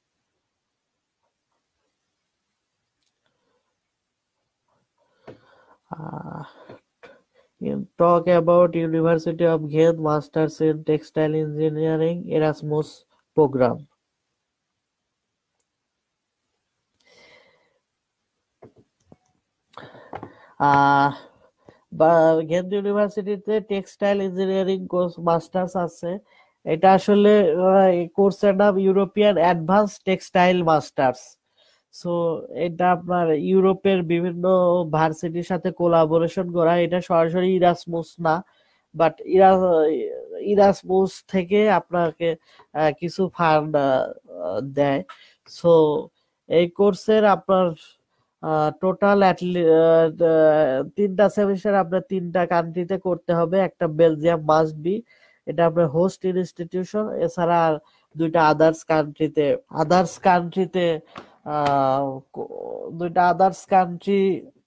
Uh, in talk about University of Ghent Masters in Textile Engineering Erasmus program. আহ বা ঘেন্ট ইউনিভার্সিটিতে টেক্সটাইল ইঞ্জিনিয়ারিং কোর্স মাস্টার্স আছে। এটা আসলে কোর্সের নাম European advance textile masters. So এটা আপনার ইউরোপের বিভিন্ন ভার্সিটির সাথে কোলাবোরেশন করা, এটা সরাসরি ইরাসমাস না, বাট ইরাসমাস থেকে আপনাকে কিছু ফান্ড দেয়। সো এই কোর্সের আপনার টোটাল তিনটা সেমিস্টার আপনার তিনটা কান্ট্রিতে করতে হবে, একটা বেলজিয়াম মাস্ট বি, এটা আপনার হোস্ট ইনস্টিটিউশন, এছাড়া দুইটা আদার্স কান্ট্রিতে আদার্স কান্ট্রিতে দুইটা আদার্স কান্ট্রি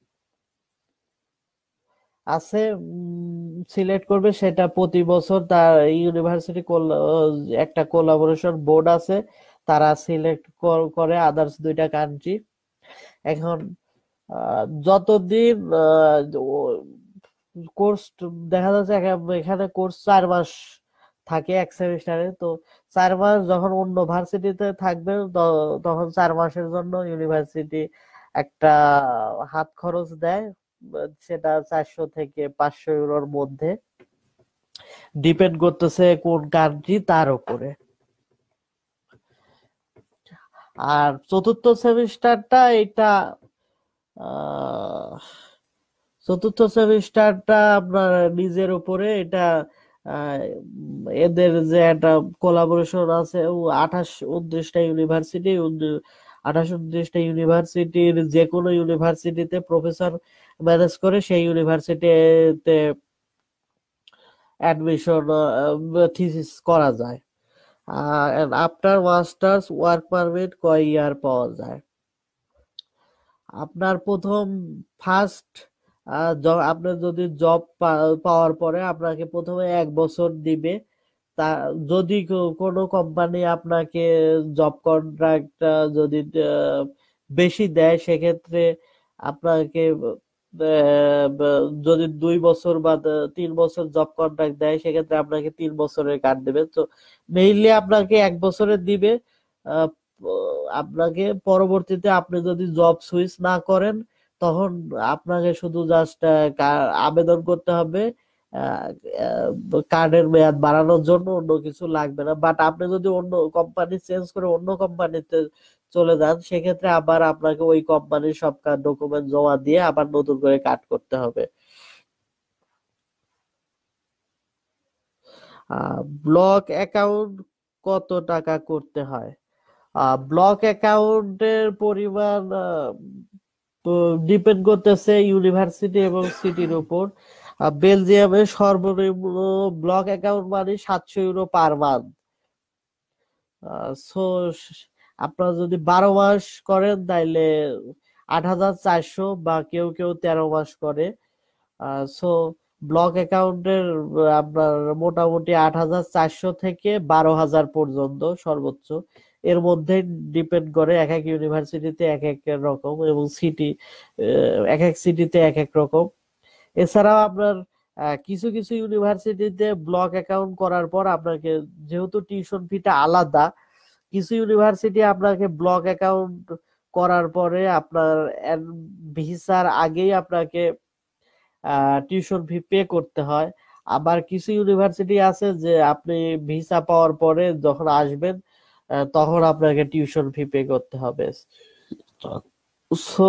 আছে সিলেক্ট করবে, সেটা প্রতি বছর তার ইউনিভার্সিটি একটা কোলাবোরেশন বোর্ড আছে, তারা সিলেক্ট করে আদার্স দুইটা কান্ট্রি। এখন যতদিন কোর্স দেখা যাচ্ছে এখানে কোর্স চার মাস থাকে এক সেমিস্টারে, তো চার মাস যখন অন্য ভার্সিটিতে থাকবে তখন চার মাসের জন্য ইউনিভার্সিটি একটা হাত খরচ দেয়, সেটা চারশো থেকে পাঁচশো ইউরোর মধ্যে, ডিপেন্ড করতেছে কোন কান্ট্রি তার উপরে। আর চতুর্থ সেমিস্টারটা এটা চতুর্থ সেমিস্টারটা আপনার নিজের উপরে, এটা এদের যে একটা কোলাবোরেশন আছে আঠাশ উনত্রিশটা ইউনিভার্সিটি, আঠাশ উনত্রিশটা ইউনিভার্সিটির যে কোনো ইউনিভার্সিটিতে প্রফেসর ম্যানেজ করে সেই ইউনিভার্সিটিতে অ্যাডমিশন থিসিস করা যায়। আর আফটার মাস্টার্স ওয়ার্ক পারমিট কয় ইয়ার পাওয়া যায়? আপনার প্রথম ফার্স্ট আপনার যদি জব পাওয়ার পরে আপনাকে প্রথমে এক বছর দিবে, তা যদি কোনো কোম্পানি আপনাকে জব কন্ট্রাক্ট যদি বেশি দেয় সেক্ষেত্রে আপনাকে যদি দুই বছর বা তিন বছর জব কন্ট্রাক্ট দেয় সেক্ষেত্রে আপনাকে তিন বছরের কার্ড দেবে। তো মেইনলি আপনাকে এক বছরের দিবে, আপনাকে পরবর্তীতে আপনি যদি জব সুইচ না করেন তখন আপনাকে শুধু জাস্ট আবেদন করতে হবে কার্ডের মেয়াদ বাড়ানোর জন্য, অন্য কিছু লাগবে না। বাট আপনি যদি অন্য কোম্পানি চেঞ্জ করে অন্য কোম্পানিতে চলে যান সেক্ষেত্রে আবার আপনাকে ওই কোম্পানির সব ডকুমেন্ট জমা দিয়ে আবার নতুন করে কার্ড করতে হবে। ব্লক অ্যাকাউন্ট কত টাকা করতে হয়? ব্লক অ্যাকাউন্টের পরিমাণ ডিপেন্ড করতেছে ইউনিভার্সিটি এবং সিটির উপর। বেলজিয়ামের সর্বনিম্ন ব্লক অ্যাকাউন্ট মানে সাতশো ইউরো পার মান্থ। সো আপনারা যদি বারো মাস করেন তাইলে আট হাজার চারশো, বা কেউ কেউ তেরো মাস করে। সো ব্লক অ্যাকাউন্টের আপনার মোটামুটি আট হাজার চারশো থেকে বারো হাজার পর্যন্ত সর্বোচ্চ, এর মধ্যে ডিপেন্ড করে, এক এক ইউনিভার্সিটিতে এক এক রকম এবং সিটি এক এক সিটিতে এক এক রকম। এছাড়াও আপনার আহ, কিছু কিছু ইউনিভার্সিটিতে ব্লক অ্যাকাউন্ট করার পর আপনাকে, যেহেতু টিউশন ফিটা আলাদা, কিছু ইউনিভার্সিটি আপনাকে ব্লক অ্যাকাউন্ট করার পরে আপনার ভিসার আগেই আপনাকে টিউশন ফি পে করতে হয়। আবার কিছু ইউনিভার্সিটি আছে যে আপনি ভিসা পাওয়ার পরে যখন আসবেন আহ, তখন আপনাকে টিউশন ফি পে করতে হবে। সো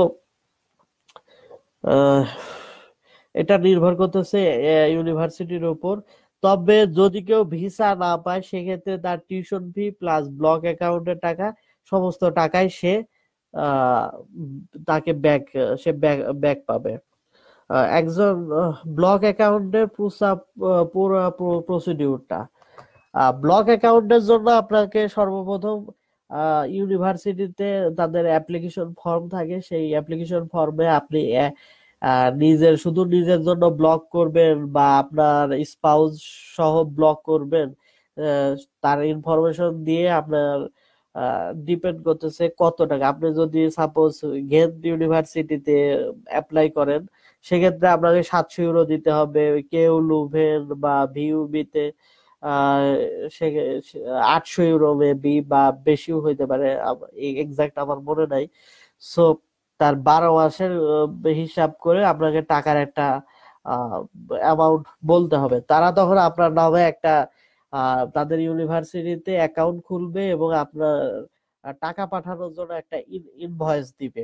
এটা নির্ভর করতেছে ইউনিভার্সিটির উপর। তবে যদি কেউ ভিসা না পায় সেক্ষেত্রে তার টিউশন ফি প্লাস ব্লক অ্যাকাউন্টের টাকা, সমস্ত টাকাই সে আহ, তাকে ব্যাক সে ব্যাক পাবে। আহ, একজন ব্লক অ্যাকাউন্টের পুরো প্রসিডিউরটা, ব্লক অ্যাকাউন্টের জন্য আপনাকে সর্বপ্রথম ইউনিভার্সিটিতে তাদের অ্যাপ্লিকেশন ফর্ম থাকে, সেই অ্যাপ্লিকেশন ফর্মে আপনি আহ, আহ, নিজের শুধু নিজের জন্য ব্লক করবেন বা আপনার স্পাউস সহ ব্লক করবেন, আহ, তার ইনফরমেশন দিয়ে আপনার ডিপেন্ড করতেছে কত টাকা। আপনি যদি সাপোজ গেন্ট ইউনিভার্সিটিতে অ্যাপ্লাই করেন সেক্ষেত্রে আপনাকে সাতশো ইউরো দিতে হবে। কেউ লুভেন বা ভিউবিতে আহ সে আটশো ইউরো মেবি বা বেশিও হইতে পারে, এক্সাক্ট আমার মনে নাই। সো তার বারো মাসের আহ, হিসাব করে আপনাকে টাকার একটা অ্যামাউন্ট বলতে হবে। তারা তখন আপনার নামে একটা আহ, তাদের ইউনিভার্সিটিতে অ্যাকাউন্ট খুলবে এবং আপনার আহ, টাকা পাঠানোর জন্য একটা ইনভয়েস দিবে।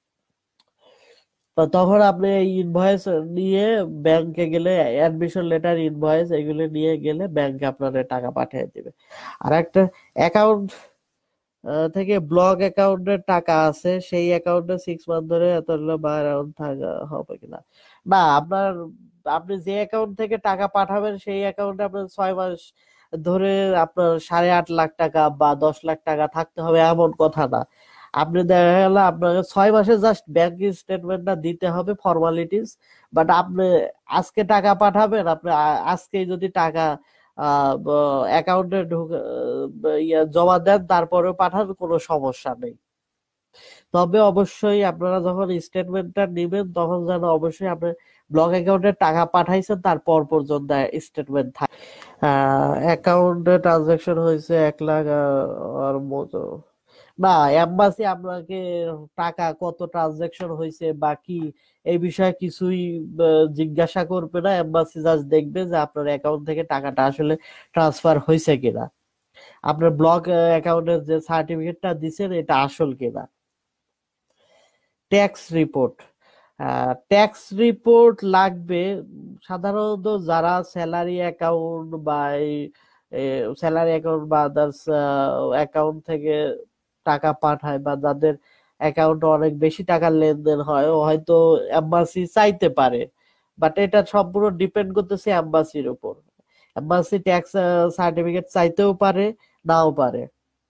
তো তখন আপনি এই ইনভয়েস নিয়ে ব্যাংকে গেলে, অ্যাডমিশন লেটার, ইনভয়েস এগুলো নিয়ে গেলে ব্যাংকে আপনার টাকা পাঠিয়ে দিবে। আর একটা অ্যাকাউন্ট থেকে ব্লক অ্যাকাউন্টের টাকা আছে, সেই অ্যাকাউন্টে সিক্স মান্থ ধরে এত হলো বা অ্যারাউন্ড থাকা হবে কিনা, না আপনার, আপনি যে অ্যাকাউন্ট থেকে টাকা পাঠাবেন সেই অ্যাকাউন্টে আপনার ছয় মাস ধরে আপনার সাড়ে আট লাখ টাকা বা দশ লাখ টাকা থাকতে হবে এমন কথা না। আপনি দেখা গেল আপনাকে ছয় মাসে জাস্ট ব্যাংক স্টেটমেন্টটা দিতে হবে, ফর্মালিটিস। বাট আপনি আজকে টাকা পাঠাবেন, আপনি আ- আজকেই যদি টাকা অ্যাকাউন্টে ঢুকে আহ, ইয়া জমা দেন তারপরেও পাঠান, কোনো সমস্যা নেই। তবে অবশ্যই আপনারা যখন স্টেটমেন্টটা নেবেন তখন যেন অবশ্যই আপনি ব্লক অ্যাকাউন্টে টাকা পাঠাইছেন তার পর পর্যন্ত স্টেটমেন্ট থাকে। অ্যাকাউন্টে ট্রানজাকশন হয়েছে এক লাখ আহ, আর মতো না, এম্বাসি আপনাকে টাকা কত ট্রানজাকশন হয়েছে বা কি এই বিষয়ে কিছুই আহ, জিজ্ঞাসা করবে না। এম্বাসি জাস্ট দেখবে যে আপনার অ্যাকাউন্ট থেকে টাকাটা আসলে ট্রান্সফার হয়েছে কিনা, আপনার ব্লক অ্যাকাউন্টের যে সার্টিফিকেটটা দিচ্ছেন এটা আসল কিনা। ট্যাক্স রিপোর্ট, ট্যাক্স রিপোর্ট লাগবে সাধারণত যারা স্যালারি অ্যাকাউন্ট বা স্যালারি অ্যাকাউন্ট বা আদার্স অ্যাকাউন্ট থেকে টাকা পাঠায় বা যাদের অ্যাকাউন্টে অনেক বেশি টাকার লেনদেন হয়, ও হয়তো এম্বাসি চাইতে পারে। বাট এটা সম্পূর্ণ ডিপেন্ড করতেছে এম্বাসির উপর। এম্বাসি ট্যাক্স সার্টিফিকেট চাইতেও পারে, নাও পারে।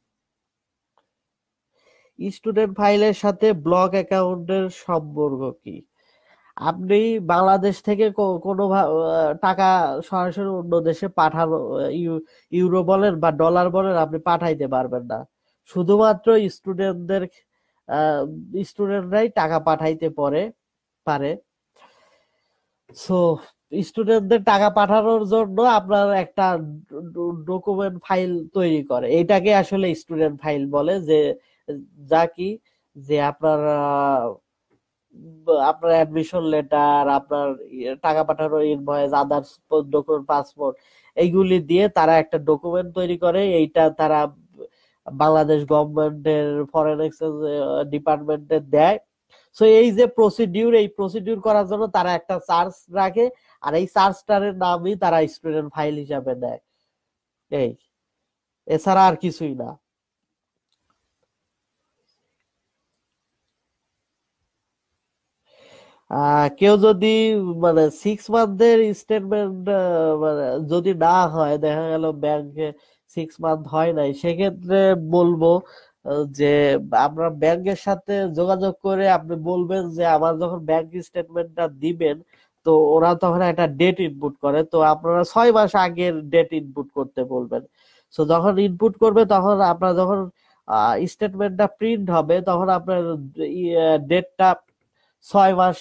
স্টুডেন্ট ফাইলের সাথে ব্লক অ্যাকাউন্টের সম্পর্ক কি? আপনি বাংলাদেশ থেকে কো- কোনো ভা- আহ, টাকা সরাসরি অন্য দেশে পাঠানো, আহ, ইউ- ইউরো বলেন বা ডলার বলেন, আপনি পাঠাইতে পারবেন না। শুধুমাত্র স্টুডেন্টদের স্টুডেন্টরাই টাকা পাঠাইতে পারে পারে সো স্টুডেন্টদের টাকা পাঠানোর জন্য আপনার একটা ডকুমেন্ট ফাইল তৈরি করে, এইটাকে আসলে স্টুডেন্ট ফাইল বলে। যে যা কি, যে আপনার আহ, আপনার অ্যাডমিশন লেটার, আপনার ইয়ে, টাকা পাঠানোর ইনভয়েস, আদার্স ডকুমেন্ট, পাসপোর্ট, এইগুলি দিয়ে তারা একটা ডকুমেন্ট তৈরি করে। এইটা তারা বাংলাদেশ গভর্নমেন্টের ফরেন এক্সচেঞ্জ ডিপার্টমেন্টে দেয়। সো এই যে প্রসিডিউর, এই প্রসিডিউর করার জন্য তারা একটা চার্জ রাখে, আর এই চার্জটার নামই তারা স্টুডেন্ট ফাইল হিসাবে দেয়। এই, এছাড়া আর কিছুই না। আহ কেউ যদি মানে সিক্স মান্থের স্টেটমেন্ট মানে যদি না হয়, দেখা গেল ব্যাংকে সিক্স মান্থ হয় নাই, সেক্ষেত্রে বলবো আহ, যে আপনার ব্যাংকের সাথে যোগাযোগ করে আপনি বলবেন যে আমার যখন ব্যাংক স্টেটমেন্টটা দিবেন, তো ওরা তখন একটা ডেট ইনপুট করে, তো আপনারা ছয় মাস আগের ডেট ইনপুট করতে বলবেন। তো যখন ইনপুট করবে তখন আপনার যখন স্টেটমেন্টটা প্রিন্ট হবে তখন আপনার ডেটটা ছয় মাস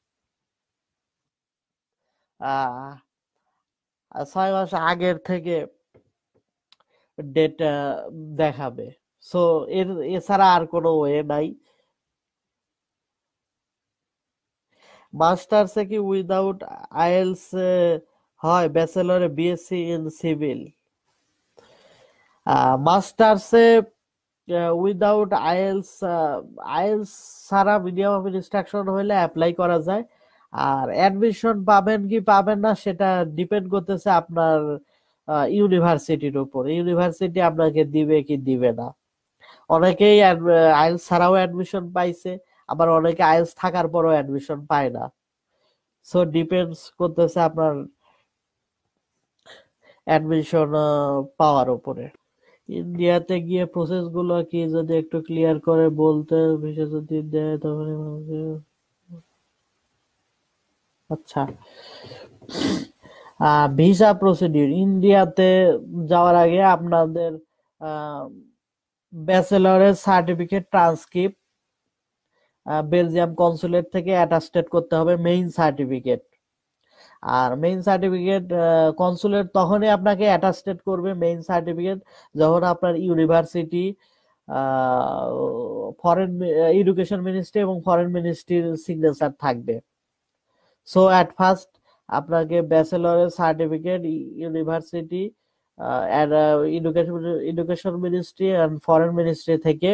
আহ ছয় মাস আগের থেকে ডেট দেখাবে। সো এর এছাড়া আর কোনো ওয়ে নাই। মাস্টার্সে কি উইদাউট আইএলস হয়? ব্যাচেলরে বিএসসি ইন সিভিল। মাস্টার্সে উইদাউট আইএলস আইএলস ছাড়া মিডিয়াম অফ ইনস্ট্রাকশন হইলে অ্যাপ্লাই করা যায়। আর অ্যাডমিশন পাবেন কি পাবেন না সেটা ডিপেন্ড করতেছে আপনার ইউনিভার্সিটির উপর। ইউনিভার্সিটি আপনাকে দিবে কি দিবে না। অনেকেই আইএলস ছাড়াও অ্যাডমিশন পাইছে, আবার অনেকে আইএলস থাকার পরও অ্যাডমিশন পায় না। সো ডিপেন্ডস করতেছে আপনার অ্যাডমিশন পাওয়ার উপরে। ইন্ডিয়াতে গিয়ে প্রসেস গুলো কি যদি একটু ক্লিয়ার করে বলতে, ভিসা যদি দেয় তখন। আচ্ছা, ভিসা প্রসিডিউর ইন্ডিয়াতে যাওয়ার আগে আপনাদের ব্যাচেলরের সার্টিফিকেট ট্রান্সক্রিপ্ট বেলজিয়াম কনসুলেট থেকে অ্যাটাস্টেড করতে হবে, মেইন সার্টিফিকেট। আর মেইন সার্টিফিকেট কনসুলেট তখনই আপনাকে অ্যাটাস্টেড করবে মেইন সার্টিফিকেট যখন আপনার ইউনিভার্সিটি, ফরেন এডুকেশন মিনিস্ট্রি এবং ফরেন মিনিস্ট্রির সিগনেচার থাকবে। সো অ্যাট ফার্স্ট আপনাকে ব্যাচেলরের certificate university education education ministry and foreign ministry থেকে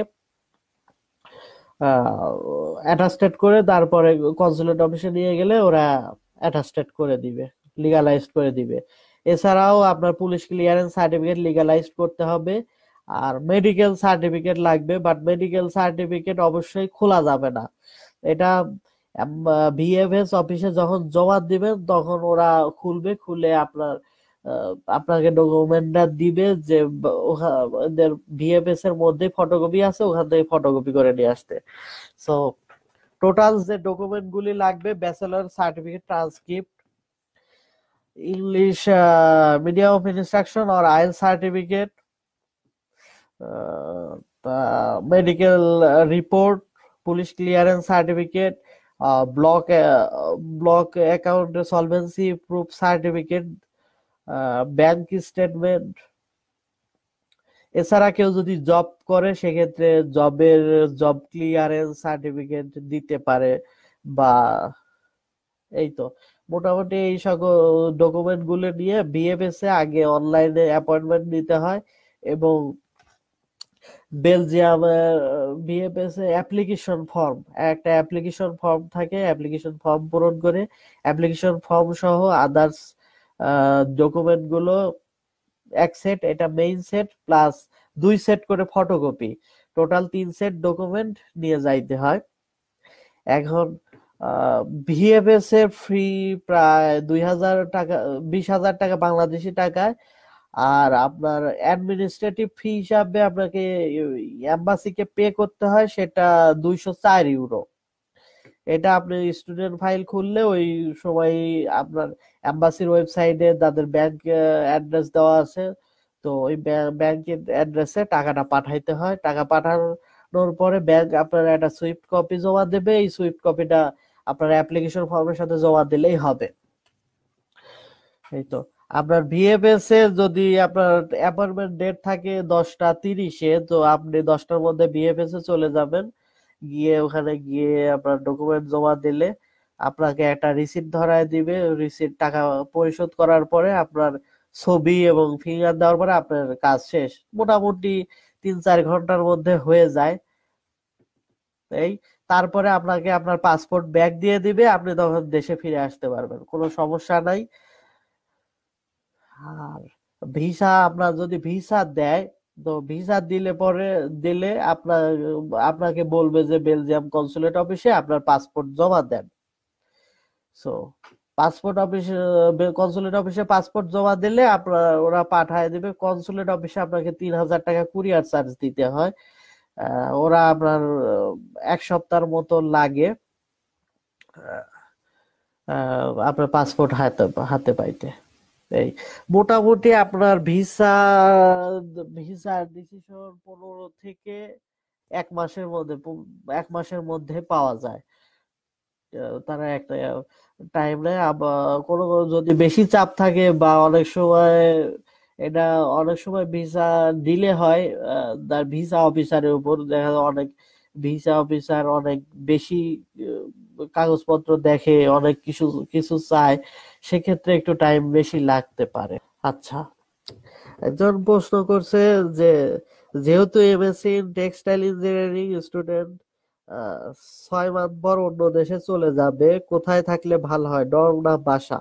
অ্যাটাস্টেড করে তারপরে কনসুলেট অফিসে নিয়ে গেলে ওরা অ্যাটাস্টেড করে দিবে, লিগালাইজড করে দিবে। এছাড়াও আপনার পুলিশ ক্লিয়ারেন্স সার্টিফিকেট লিগালাইজড করতে হবে। আর মেডিকেল সার্টিফিকেট লাগবে, বাট মেডিকেল সার্টিফিকেট অবশ্যই খোলা যাবে না। এটা ভিএফএস অফিসে যখন জমা দিবেন তখন ওরা খুলবে, খুলে আপনার আপনাকে ডকুমেন্টটা দিবে যে ওদের ভিএফএস এর মধ্যে ফটোকপি আছে, ওখান থেকে ফটোকপি করে নিয়ে আসতে। সো টোটাল যে ডকুমেন্ট গুলি লাগবে, bachelor certificate, transcript, English medium of instruction আর IELTS certificate, medical report, police clearance certificate, block block account solvency proof certificate, bank statement. এছাড়া কেউ যদি জব করে সেক্ষেত্রে জবের জব ক্লিয়ারেন্স সার্টিফিকেট দিতে পারে। বা এই তো মোটামুটি এই সকল ডকুমেন্ট গুলো নিয়ে ভিএফএস এ আগে অনলাইনে অ্যাপয়েন্টমেন্ট নিতে হয় এবং বেলজিয়ামের ভিএফএস এ অ্যাপ্লিকেশন ফর্ম, একটা অ্যাপ্লিকেশন ফর্ম থাকে, অ্যাপ্লিকেশন ফর্ম পূরণ করে অ্যাপ্লিকেশন ফর্ম সহ আদার্স ডকুমেন্ট গুলো এক সেট, এটা মেইন সেট প্লাস দুই সেট করে ফটোকপি, টোটাল তিন সেট ডকুমেন্ট নিয়ে যাইতে হয়। এখন ভিএফএস এর ফি প্রায় দুই হাজার টাকা, বিশ হাজার টাকা বাংলাদেশি টাকায়। আর আপনার অ্যাডমিনিস্ট্রেটিভ ফি হিসাবে আপনাকে এম্বাসিকে পে করতে হয়, সেটা দুইশো চার ইউরো। এটা আপনি স্টুডেন্ট ফাইল খুললে ওই সময় আপনার এম্বাসির ওয়েবসাইটে তাদের ব্যাংক অ্যাড্রেস দেওয়া আছে, তো ওই ব্যাংকের অ্যাড্রেসে টাকাটা পাঠাইতে হয়। টাকা পাঠানোর পরে ব্যাংক আপনার একটা সুইফট কপি জমা দেবে, এই সুইফট কপিটা আপনার অ্যাপ্লিকেশন ফর্মের সাথে জমা দিলেই হবে। এই তো আপনার ভিএফএস এ যদি আপনার অ্যাপয়েন্টমেন্ট ডেট থাকে দশটা তিরিশে, তো আপনি দশটার মধ্যে ভিএফএস এ চলে যাবেন, গিয়ে ওখানে গিয়ে আপনার ডকুমেন্ট জমা দিলে আপনাকে একটা রিসিট ধরায় দিবে। রিসিট টাকা পরিশোধ করার পরে আপনার ছবি এবং ফিঙ্গার দেওয়ার পরে আপনার কাজ শেষ। মোটামুটি তিন চার ঘন্টার মধ্যে হয়ে যায়। এই তারপরে আপনাকে আপনার পাসপোর্ট ব্যাক দিয়ে দিবে, আপনি তখন দেশে ফিরে আসতে পারবেন, কোনো সমস্যা নাই। আর ভিসা আপনার যদি ভিসা দেয়, তো ভিসা দিলে পরে দিলে আপনার আপনাকে বলবে যে বেলজিয়াম কনসুলেট অফিসে আপনার পাসপোর্ট জমা দেন। সো পাসপোর্ট অফিসে কনসুলেট অফিসে পাসপোর্ট জমা দিলে আপনার ওরা পাঠায় দিবে। কনসুলেট অফিসে আপনাকে তিন হাজার টাকা কুরিয়ার চার্জ দিতে হয়। ওরা আপনার এক সপ্তাহের মতো লাগে আপনার পাসপোর্ট হাতে হাতে পাইতে। এই মোটামুটি আপনার ভিসা ভিসা ডিসিশন পনেরো থেকে এক মাসের মধ্যে এক মাসের মধ্যে পাওয়া যায়। তারা একটা টাইম নেয়, আবার কোনো কোনো যদি বেশি চাপ থাকে বা অনেক সময় এটা অনেক সময় ভিসা ডিলে হয় তার ভিসা অফিসারের উপর। দেখা যায় অনেক ভিসা অফিসার অনেক বেশি কাগজপত্র দেখে, অনেক কিছু কিছু চায়, সেক্ষেত্রে একটু টাইম বেশি লাগতে পারে। আচ্ছা, একজন প্রশ্ন করছে যে যেহেতু MSc in textile engineering student ছয় মাস পর অন্য দেশে চলে যাবে, কোথায় থাকলে ভালো হয়, ডর্ম না বাসা?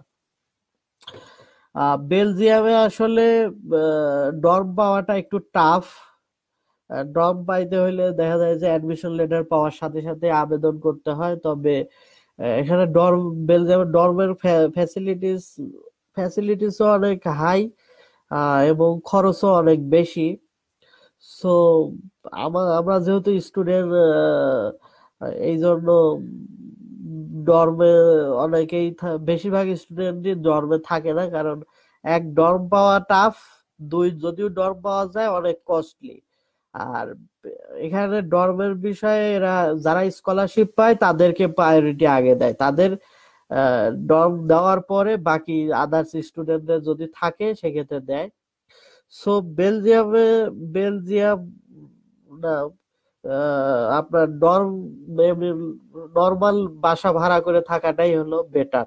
বেলজিয়ামে আসলে ডর্ম পাওয়াটা একটু টাফ। ডর্ম পাইতে হলে দেখা যায় যে অ্যাডমিশন লেটার পাওয়ার সাথে সাথে আবেদন করতে হয়। তবে এখানে ডর্ম বেলজিয়ামের ডর্মের ফ্যাসিলিটিস ফ্যাসিলিটিসও অনেক হাই এবং খরচও অনেক বেশি। সো আমরা যেহেতু স্টুডেন্ট, এই জন্য ডর্মে অনেকেই বেশিরভাগ স্টুডেন্টই ডর্মে থাকে না, কারণ এক ডর্ম পাওয়া টাফ, দুই যদিও ডর্ম পাওয়া যায় অনেক কস্টলি। আর এখানে ডর্মের বিষয়ে এরা যারা স্কলারশিপ পায় তাদেরকে প্রায়োরিটি আগে দেয়, তাদের ডর্ম দেওয়ার পরে বাকি আদার্স স্টুডেন্টদের যদি থাকে সেক্ষেত্রে দেয়। সো বেলজিয়ামে বেলজিয়াম না আপনার ডর্ম নর্মাল বাসা ভাড়া করে থাকাটাই হলো বেটার।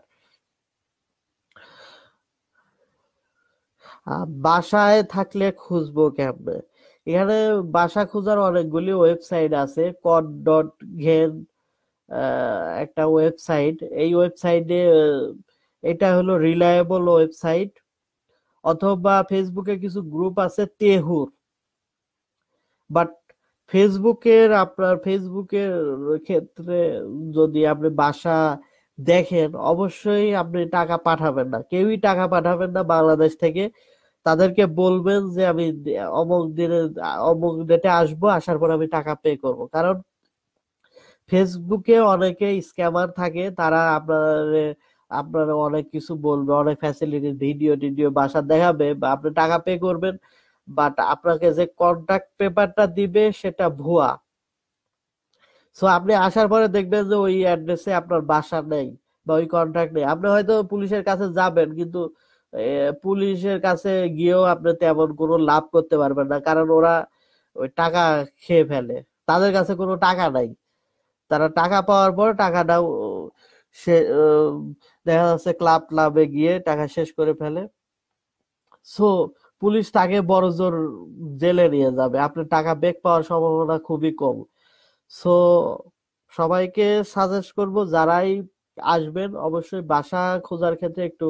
বাসায় থাকলে খুঁজবো কেমনে? এখানে বাসা খোঁজার অনেকগুলি ওয়েবসাইট আছে। কড ডট ঘেন একটা ওয়েবসাইট, এই ওয়েবসাইটে এটা হলো রিলায়েবল ওয়েবসাইট। অথবা ফেসবুকে কিছু গ্রুপ আছে তেহুর, বাট ফেসবুকের আপনার ফেসবুকের ক্ষেত্রে যদি আপনি বাসা দেখেন অবশ্যই আপনি টাকা পাঠাবেন না, কেউই টাকা পাঠাবেন না বাংলাদেশ থেকে। তাদেরকে বলবেন যে আমি অমুক দিনে অমুক ডেটে আসবো, আসার পর আমি টাকা পে করব। কারণ ফেসবুকে অনেকে স্ক্যামার থাকে, তারা আপনার আপনারা অনেক কিছু বলবে, অনেক ফ্যাসিলিটি ভিডিও টিডিও বাসা দেখাবে বা আপনি টাকা পে করবেন, বাট আপনাকে যে কন্ট্যাক্ট পেপারটা দিবে সেটা ভুয়া। সো আপনি আসার পরে দেখবেন যে ওই অ্যাড্রেসে আপনার বাসা নেই বা ওই কন্ট্যাক্ট নেই। আপনি হয়তো পুলিশের কাছে যাবেন, কিন্তু পুলিশের কাছে গিয়েও আপনি তেমন কোনো লাভ করতে পারবেন না, কারণ ওরা ওই টাকা খেয়ে ফেলে, তাদের কাছে কোনো টাকা নাই। তারা টাকা পাওয়ার পর টাকাটাও সে দেখা যাচ্ছে ক্লাব ক্লাবে গিয়ে টাকা শেষ করে ফেলে। সো পুলিশ তাকে বড় জোর জেলে নিয়ে যাবে, আপনার টাকা ব্যাক পাওয়ার সম্ভাবনা খুবই কম। সো সবাইকে সাজেস্ট করব যারাই আসবেন অবশ্যই বাসা খোঁজার ক্ষেত্রে একটু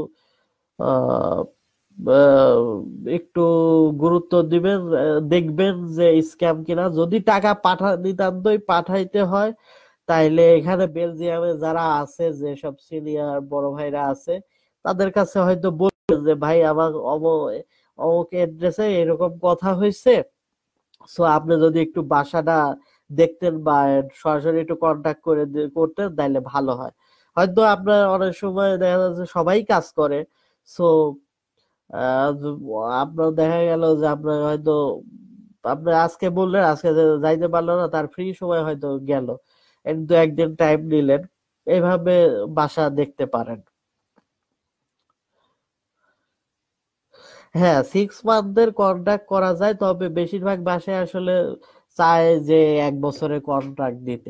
একটু গুরুত্ব দিবেন, দেখবেন যে স্ক্যাম কিনা। যদি টাকা পাঠা নিতান্তই পাঠাইতে হয় তাইলে এখানে বেলজিয়ামে যারা আছে, যে সব সিনিয়র বড় ভাইরা আছে, তাদের কাছে হয়তো বলবেন যে ভাই আমার অমুক অ্যাড্রেসে এরকম কথা হয়েছে, সো আপনি যদি একটু বাসাটা দেখতেন বা সরাসরি একটু কন্ট্যাক্ট করে করতেন তাহলে ভালো হয়। হয়তো আপনার অনেক সময় দেখা যাচ্ছে সবাই কাজ করে, সো আপনার দেখা গেল যে আপনার হয়তো আপনি আজকে বললেন আজকে যাইতে পারলো না, তার ফ্রি সময় হয়তো গেল, দু একদিন টাইম নিলেন, এইভাবে বাসা দেখতে পারেন। হ্যাঁ, সিক্স মান্থের কন্ট্রাক্ট করা যায়, তবে বেশিরভাগ বাসায় আসলে চায় যে এক বছরের কন্ট্রাক্ট দিতে।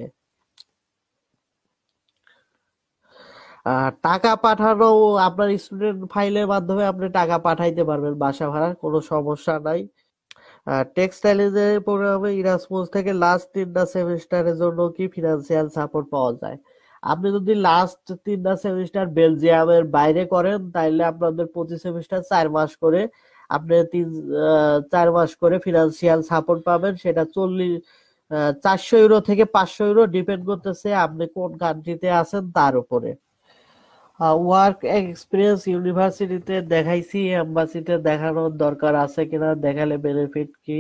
টাকা পাঠানো আপনার স্টুডেন্ট ফাইলের মাধ্যমে আপনি টাকা পাঠাইতে পারবেন বাসা ভাড়ার, কোনো সমস্যা নাই। টেক্সটাইল ইঞ্জিনিয়ারিং প্রোগ্রামে ইরাসমাস থেকে লাস্ট তিনটা সেমিস্টারের জন্য কি ফিনান্সিয়াল সাপোর্ট পাওয়া যায়? আপনি যদি লাস্ট তিনটা সেমিস্টার বেলজিয়ামের বাইরে করেন তাহলে আপনাদের প্রতি সেমিস্টার চার মাস করে আপনি তিন চার মাস করে ফিনান্সিয়াল সাপোর্ট পাবেন। সেটা চল্লিশ চারশো ইউরো থেকে পাঁচশো ইউরো ডিপেন্ড করতেছে আপনি কোন কান্ট্রিতে আছেন তার উপরে। ওয়ার্ক এক্সপিরিয়েন্স ইউনিভার্সিটিতে দেখাইছি, এম্বাসিতে দেখানোর দরকার আছে কিনা, দেখালে বেনিফিট কি?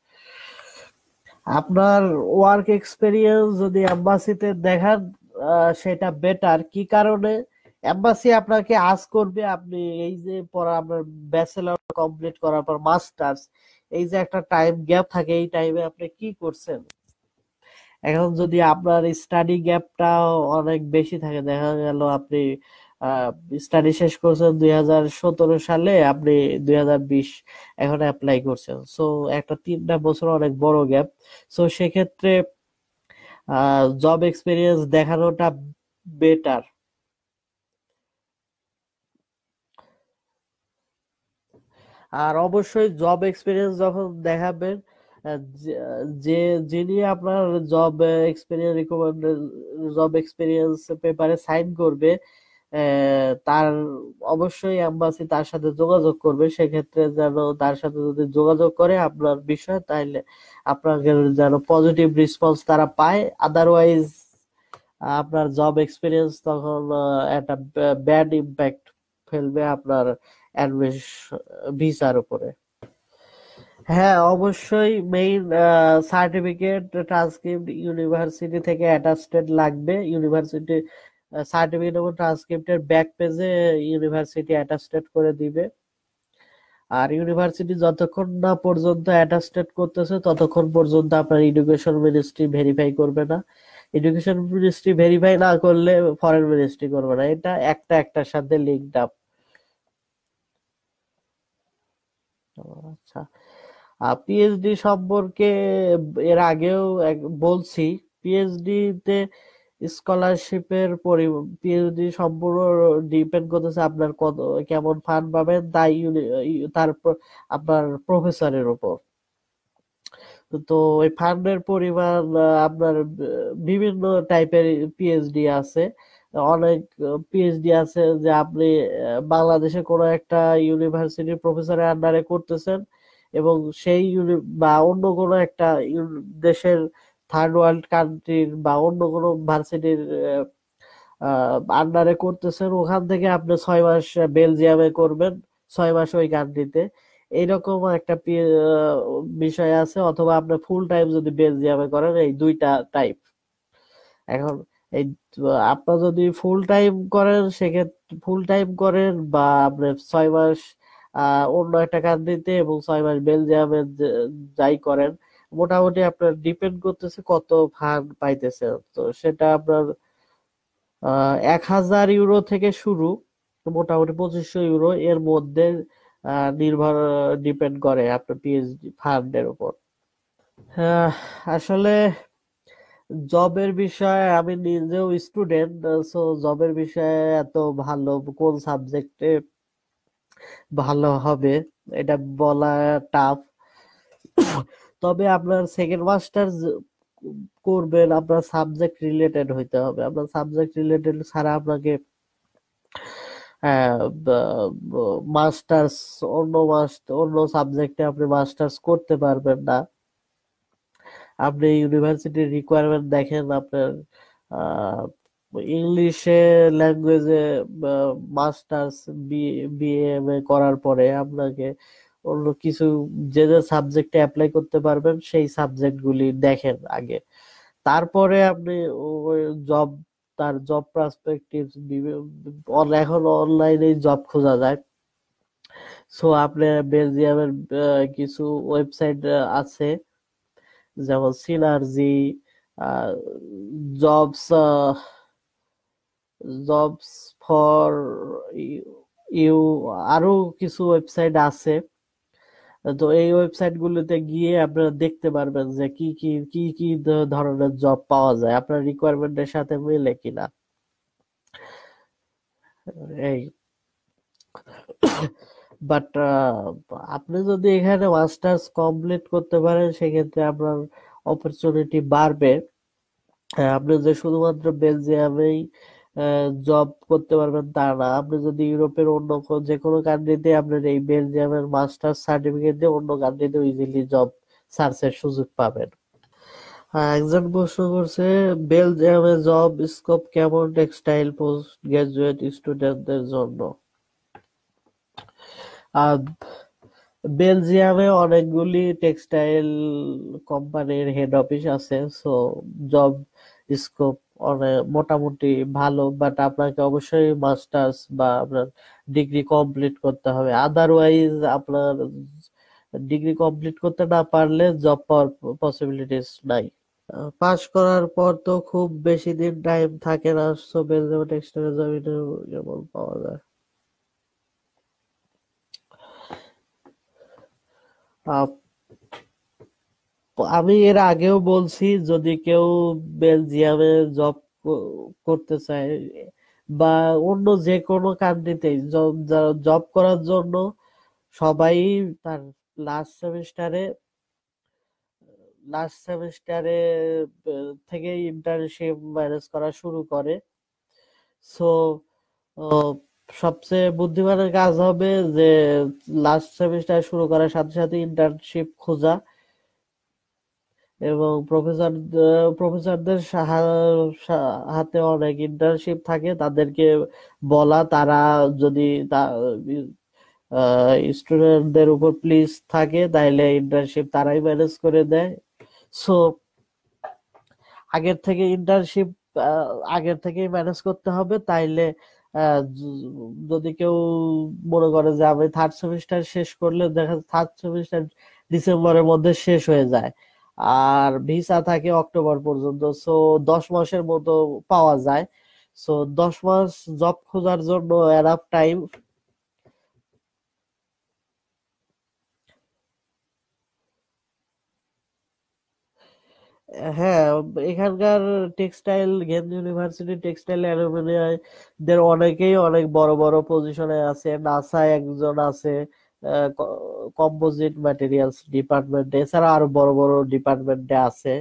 আপনার ওয়ার্ক এক্সপিরিয়েন্স যদি এম্বাসিতে দেখান সেটা বেটার। কি কারণে? এম্বাসি আপনাকে আজ করবে আপনি এই যে পড়া আপনার ব্যাচেলর কমপ্লিট করার পর মাস্টার্স, এই যে একটা টাইম গ্যাপ থাকে, এই টাইমে আপনি কি করছেন। এখন যদি আপনার স্টাডি গ্যাপটা অনেক বেশি থাকে, দেখা গেল আপনি স্টাডি শেষ করছেন দুই হাজার সতেরো সালে, আপনি দুই হাজার বিশ এখন অ্যাপ্লাই করছেন, সো একটা তিনটা বছর অনেক বড় গ্যাপ। সো সেক্ষেত্রে জব এক্সপিরিয়েন্স দেখানোটা বেটার। আর অবশ্যই জব এক্সপিরিয়েন্স যখন দেখাবেন, আহ, যে যে যিনি আপনার job experience recommend job experience পেপারে সাইন করবে, আহ, তার অবশ্যই এম্বাসি তার সাথে যোগাযোগ করবে। সেক্ষেত্রে যেন তার সাথে যদি যোগাযোগ করে আপনার বিষয়, তাহলে আপনাকে যেন পজিটিভ রেসপন্স তারা পায়। আদারওয়াইজ আপনার জব এক্সপিরিয়েন্স তখন আহ, একটা ব্যাড ইম্প্যাক্ট ফেলবে আপনার ভিসার উপরে। হ্যাঁ, অবশ্যই মেইন সার্টিফিকেট ট্রান্সক্রিপ্ট ইউনিভার্সিটি থেকে অ্যাটাস্টেড লাগবে। ইউনিভার্সিটি সার্টিফিকেট এবং ট্রান্সক্রিপ্টের ব্যাক পেজে ইউনিভার্সিটি অ্যাটাস্টেড করে দিবে। আর ইউনিভার্সিটি যতক্ষণ না পর্যন্ত অ্যাটাস্টেড করতেছে ততক্ষণ পর্যন্ত আপনার এডুকেশন মিনিস্ট্রি ভেরিফাই করবে না। এডুকেশন মিনিস্ট্রি ভেরিফাই না করলে ফরেন মিনিস্ট্রি করবে না। এটা একটা একটার সাথে লিঙ্কড আপ। আচ্ছা, পিএইচডি সম্পর্কে এর আগেও এক- বলছি। পিএইচডি তে স্কলারশিপের পরি পিএইচডি সম্পূর্ণ ডিপেন্ড করতেছে আপনার কত কেমন ফান্ড পাবেন, তাই ইউনি- ই- তার প- আপনার প্রফেসরের উপর। তো ওই ফান্ডের পরিমাণ আহ, আপনার আহ, বিভিন্ন টাইপের পিএইচডি আছে। অনেক পিএইচডি আছে যে আপনি আহ, বাংলাদেশে কোনো একটা ইউনিভার্সিটির প্রফেসরের আন্ডারে করতেছেন, এবং সেই ইউনি- বা অন্য কোনো একটা ইউ- দেশের থার্ড ওয়ার্ল্ড কান্ট্রির বা অন্য কোনো ভার্সিটির আন্ডারে করতেছেন। ওখান থেকে আপনি ছয় মাস বেলজিয়ামে করবেন, ছয় মাস ওই কান্ট্রিতে, এইরকম একটা পি- আহ, বিষয় আছে। অথবা আপনি ফুল টাইম যদি বেলজিয়ামে করেন, এই দুইটা টাইপ। এখন এই আহ, আপনার যদি ফুল টাইম করেন, সেক্ষেত্রে ফুল টাইম করেন বা আপনি ছয় মাস আহ, অন্য একটা কান্ট্রিতে এবং ছয় মাস বেলজিয়ামে যে- যাই করেন, মোটামুটি আপনার ডিপেন্ড করতেছে কত ফান্ড পাইতেছেন। তো সেটা আপনার আহ এক হাজার ইউরো থেকে শুরু, মোটামুটি পঁচিশশো ইউরো এর মধ্যে আহ, নির্ভর ডিপেন্ড করে আপনার পিএইচডি ফান্ডের উপর। আহ, আসলে জবের বিষয়ে আমি নিজেও স্টুডেন্ট, সো জবের বিষয়ে এত ভালো কোন সাবজেক্টে ভালো হবে এটা বলা টাফ। তবে আপনার সেকেন্ড মাস্টার করবেন, আপনার সাবজেক্ট রিলেটেড হইতে হবে। আপনার সাবজেক্ট রিলেটেড ছাড়া আপনাকে মাস্টার্স অন্য মাস্টার অন্য সাবজেক্টে আপনি মাস্টার্স করতে পারবেন না। আপনি ইউনিভার্সিটির রিকোয়ারমেন্ট দেখেন, আপনার ইংলিশে ল্যাঙ্গুয়েজে মাস্টার্স বিএমএ করার পরে আপনাকে অন্য কিছু যে যে সাবজেক্টে অ্যাপ্লাই করতে পারবেন সেই সাবজেক্টগুলি দেখেন আগে। তারপরে আপনি জব তার জব পার্সপেক্টিভ এখন অনলাইনে জব খোঁজা যায়। সো আপনার বেলজিয়ামের আহ, কিছু ওয়েবসাইট আছে, যেমন Synergy, jobs jobs for you, আরো কিছু ওয়েবসাইট আছে। তো এই ওয়েবসাইট গুলোতে গিয়ে আপনারা দেখতে পারবেন যে কি কি কি কি ধ- ধরনের জব পাওয়া যায়, আপনার রিকোয়ারমেন্টের সাথে মিলে কিনা। এই বাট আপনি যদি এখানে মাস্টার্স কমপ্লিট করতে পারেন, সেক্ষেত্রে আপনার অপরচুনিটি বাড়বে। আহ, আপনি যে শুধুমাত্র বেলজিয়ামেই জব করতে পারবেন তা না, আপনি যদি ইউরোপের অন্য কো- যে কোনো কান্ট্রিতে আপনার এই বেলজিয়ামের মাস্টার্স সার্টিফিকেট দিয়ে অন্য কান্ট্রিতে ইজিলি জব সার্চের সুযোগ পাবেন। আহ, একজন প্রশ্ন করছে বেলজিয়ামে জব স্কোপ কেমন টেক্সটাইল পোস্ট গ্রাজুয়েট স্টুডেন্টদের জন্য। আহ, বেলজিয়ামে অনেকগুলি টেক্সটাইল কোম্পানির হেড অফিস আছে, সো জব স্কোপ অনেক মোটামুটি ভালো, বাট আপনাকে অবশ্যই মাস্টার্স বা আপনার ডিগ্রি কমপ্লিট করতে হবে, আদারওয়াইজ আপনার ডিগ্রি কমপ্লিট করতে না পারলে জব পাওয়ার পসিবিলিটিস নাই। পাশ করার পর তো খুব বেশি দিন টাইম থাকে না, সো বেলজিয়াম টেক্সটাইল জব কেবল পাওয়া যায়। আহ, আমি এর আগেও বলছি, যদি কেউ বেলজিয়ামে জব করতে চায় বা অন্য যে কোনো কান্ট্রিতেই জব করার জন্য সবাই তার লাস্ট সেমিস্টারে লাস্ট সেমিস্টারে থেকে ইন্টার্নশিপ ম্যানেজ করা শুরু করে। সো সবচেয়ে বুদ্ধিমানের কাজ হবে যে লাস্ট সেমিস্টার শুরু করার সাথে সাথে ইন্টার্নশিপ খোঁজা, এবং প্রফেসর প্রফেসরদের হাতে অনেক ইন্টার্নশিপ থাকে, তাদেরকে বলা তারা যদি স্টুডেন্টদের উপর প্লিজ থাকে তাহলে ইন্টার্নশিপ তারাই ম্যানেজ করে দেয়। সো আগের থেকে ইন্টার্নশিপ আগের থেকেই ম্যানেজ করতে হবে, তাইলে যদি কেউ মনে করে যে আমি থার্ড সেমিস্টার শেষ করলে, দেখা থার্ড সেমিস্টার ডিসেম্বরের মধ্যে শেষ হয়ে যায় আর ভিসা থাকে অক্টোবর পর্যন্ত, সো দশ মাসের মতো পাওয়া যায়। সো দশ মাস জব খোঁজার জন্য এনাফ টাইম। হ্যাঁ, এখানকার টেক্সটাইল গেঞ্জ ইউনিভার্সিটি টেক্সটাইল অ্যালুমিনিয়ামদের অনেকেই অনেক বড় বড় পজিশনে আছে, নাসায় একজন আছে কম্পোজিট ম্যাটেরিয়ালস ডিপার্টমেন্টে, এছাড়া আরো বড় বড় ডিপার্টমেন্টে আছে।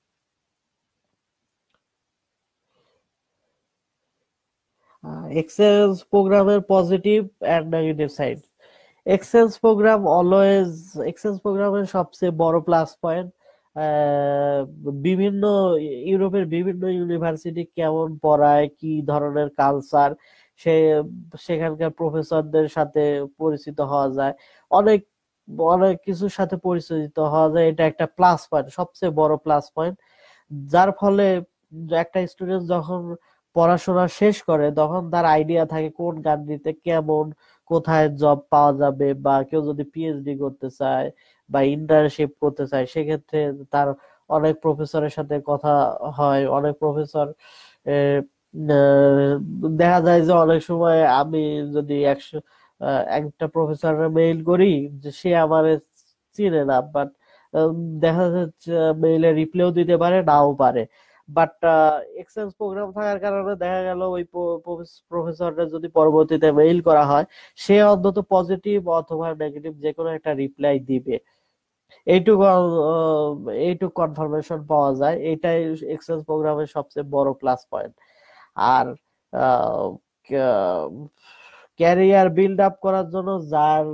এক্সচেঞ্জ প্রোগ্রামের positive and negative side. Exchange program always exchange প্রোগ্রামের সবচেয়ে বড় প্লাস পয়েন্ট বিভিন্ন ইউরোপের বিভিন্ন ইউনিভার্সিটি কেমন পড়ায়, কি ধরনের কালচার, সে সেখানকার প্রফেসরদের সাথে পরিচিত হওয়া যায়, অনেক অনেক কিছুর সাথে পরিচিত হওয়া যায়। এটা একটা প্লাস পয়েন্ট, সবচেয়ে বড় প্লাস পয়েন্ট, যার ফলে একটা স্টুডেন্ট যখন পড়াশোনা শেষ করে তখন তার আইডিয়া থাকে কোন কান্ট্রিতে কেমন, কোথায় জব পাওয়া যাবে, বা কেউ যদি পিএইচডি করতে চায় বা ইন্টার্নশিপ করতে চায় সেক্ষেত্রে তার অনেক প্রফেসরের সাথে কথা হয়। অনেক প্রফেসর দেখা যায় যে অনেক সময় আমি যদি একশো একটা প্রফেসর মেইল করি যে সে আমার চিনে না, বাট দেখা যাচ্ছে মেইলে রিপ্লাইও দিতে পারে নাও পারে, বাট এক্সচেঞ্জ প্রোগ্রাম থাকার কারণে দেখা গেল ওই প্রফেসররা যদি পরবর্তীতে মেইল করা হয় সে অন্তত পজিটিভ অথবা নেগেটিভ যে কোনো একটা রিপ্লাই দিবে, এইটুকু এইটুকু কনফার্মেশন পাওয়া যায়। এটাই এক্সচেঞ্জ প্রোগ্রামের সবচেয়ে বড় প্লাস পয়েন্ট। আর ক্যারিয়ার বিল্ড আপ করার জন্য যার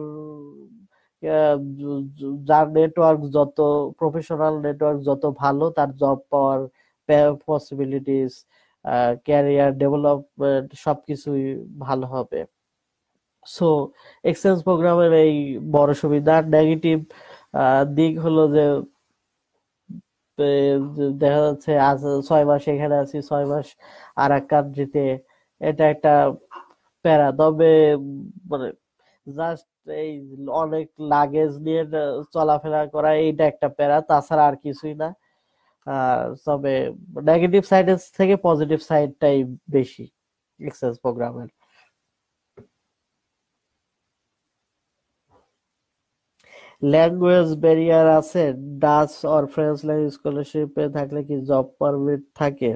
যার নেটওয়ার্ক যত প্রফেশনাল নেটওয়ার্ক যত ভালো, তার জব পাওয়ার পসিবিলিটিস, ক্যারিয়ার ডেভেলপমেন্ট সবকিছুই ভালো হবে। সো এক্সচেঞ্জ প্রোগ্রামের এই বড় সুবিধা। নেগেটিভ দিক হলো যে দেখা যাচ্ছে আজ ছয় মাস এখানে আছি, ছয় মাস আর এক কান্ট্রিতে, এটা একটা প্যারা। তবে মানে জাস্ট এই অনেক লাগেজ নিয়ে চলাফেরা করা এইটা একটা প্যারা, তাছাড়া আর কিছুই না। আর তবে নেগেটিভ সাইডের থেকে পজিটিভ সাইডটাই বেশি এক্সচেঞ্জ প্রোগ্রামের। ল্যাঙ্গুয়েজ ব্যারিয়ার আছে? ডাচ অর ফ্রেঞ্চ ল্যাঙ্গুয়েজ স্কলারশিপে থাকলে কি জব পারমিট থাকে?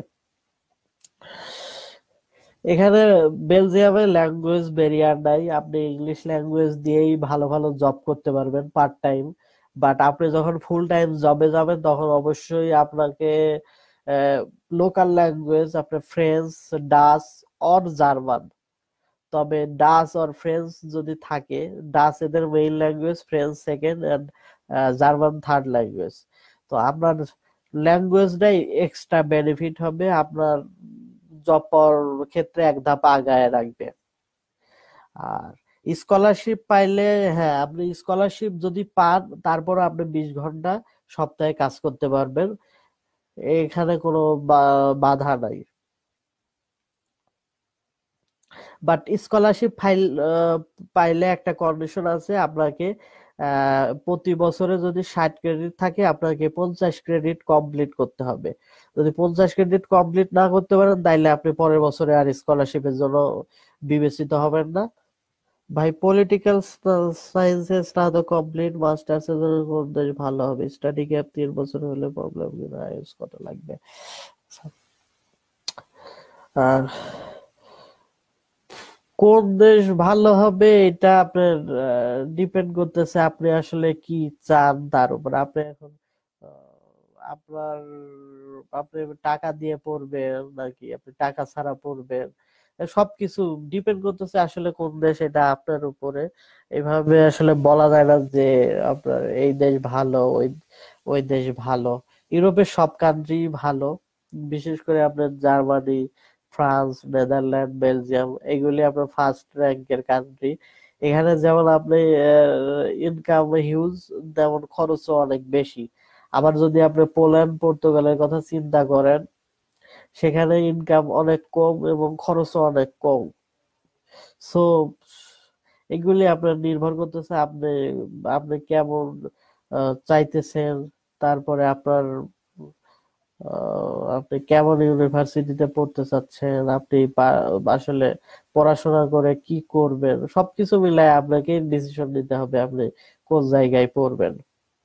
এখানে বেলজিয়ামে ল্যাঙ্গুয়েজ ব্যারিয়ার নাই, আপনি ইংলিশ ল্যাঙ্গুয়েজ দিয়েই ভালো ভালো জব করতে পারবেন পার্ট টাইম, বাট আপনি যখন ফুল টাইম জবে যাবেন তখন অবশ্যই আপনাকে লোকাল ল্যাঙ্গুয়েজ আপনার ফ্রেঞ্চ, ডাচ অর জার্মান, তবে ডাচ অর ফ্রেঞ্চ যদি থাকে, ডাচ এদের main language, French second and German third language. তো আপনার ল্যাঙ্গুয়েজটাই এক্সট্রা বেনিফিট হবে, আপনার জব পাওয়ার ক্ষেত্রে এক ধাপ আগায় রাখবে। আর স্কলারশিপ পাইলে, হ্যাঁ আপনি স্কলারশিপ যদি পান তারপর আপনি বিশ ঘন্টা সপ্তাহে কাজ করতে পারবেন, এখানে কোনো বাধা নাই। বাট স্কলারশিপ ফাইল পাইলে একটা কন্ডিশন আছে, আপনাকে আহ, প্রতি বছরে যদি ষাট ক্রেডিট থাকে আপনাকে পঞ্চাশ ক্রেডিট কমপ্লিট করতে হবে। যদি পঞ্চাশ ক্রেডিট কমপ্লিট না করতে পারেন তাইলে আপনি পরের বছরে আর স্কলারশিপের জন্য বিবেচিত হবেন না। ভাই পলিটিক্যাল সায়েন্সে স্নাতক কমপ্লিট, মাস্টার্স এর জন্য কোন দেশ ভালো হবে? স্টাডি গ্যাপ তিন বছর হলে প্রবলেম কিনা, আইএলটিএস কত লাগবে? আর কোন দেশ ভালো হবে এটা আপনার ডিপেন্ড করতেছে আপনি আসলে কি চান তার উপর। আপনি এখন আহ, আপনার আপনি টাকা দিয়ে পড়বেন নাকি আপনি টাকা ছাড়া পড়বেন, এ সবকিছু ডিপেন্ড করতেছে আসলে কোন দেশ, এটা আপনার উপরে। এভাবে আসলে বলা যায় না যে আপনার এই দেশ ভালো ওই ওই দেশ ভালো। ইউরোপের সব কান্ট্রি ভালো, বিশেষ করে আপনার জার্মানি, ফ্রান্স, নেদারল্যান্ড, বেলজিয়াম, এগুলি আপনার ফার্স্ট র্যাঙ্কের কান্ট্রি। এখানে যেমন আপনি ইনকাম হিউজ, তেমন খরচও অনেক বেশি। আবার যদি আপনি পোল্যান্ড, পর্তুগালের কথা চিন্তা করেন, সেখানে ইনকাম অনেক কম এবং খরচও অনেক কম। সো এগুলি আপনার নির্ভর করতেছে আপনি আপনি কেমন আহ, চাইতেছেন, তারপরে আপনার আহ, আপনি কেমন ইউনিভার্সিটিতে পড়তে চাচ্ছেন, আপনি পা- আসলে পড়াশোনা করে কি করবেন, সবকিছু মিলাই আপনাকে ডিসিশন নিতে হবে আপনি কোন জায়গায় পড়বেন।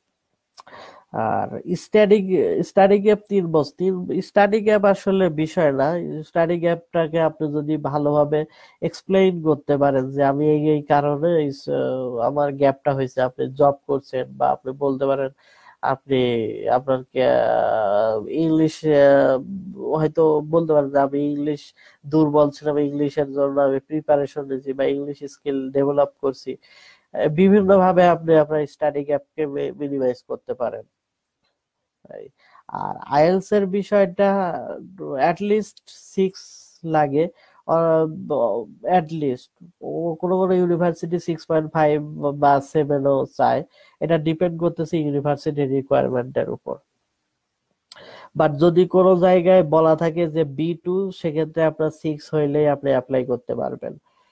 আর স্টাডি স্টাডি গ্যাপ তিন বছর, তিন স্টাডি গ্যাপ আসলে বিষয় না। স্টাডি গ্যাপটাকে আপনি যদি ভালোভাবে এক্সপ্লেইন করতে পারেন যে আমি এই এই কারণে এই স- আমার গ্যাপটা হয়েছে, আপনি জব করছেন, বা আপনি বলতে পারেন আপনি আপনার ইংলিশ হয়তো বলতে পারেন যে আমি ইংলিশ দুর্বল ছিলাম, ইংলিশের জন্য আমি প্রিপারেশন নিয়েছি বা ইংলিশ স্কিল ডেভেলপ করছি। বিভিন্ন ভাবে আপনি আপনার স্টাডি গ্যাপকে মিনিমাইজ করতে পারেন। এই। আর আইএলটিএস এর বিষয়টা অ্যাটলিস্ট সিক্স লাগে, অ্যাটলিস্ট কোনো কোনো ইউনিভার্সিটি সিক্স পয়েন্ট ফাইভ বা সেভেনও চায়। এটা ডিপেন্ড করতেছে ইউনিভার্সিটির রিকোয়ারমেন্টের উপর। বাট যদি কোনো জায়গায় বলা থাকে যে বি টু, সেক্ষেত্রে আপনার সিক্স হইলেই আপনি অ্যাপ্লাই করতে পারবেন।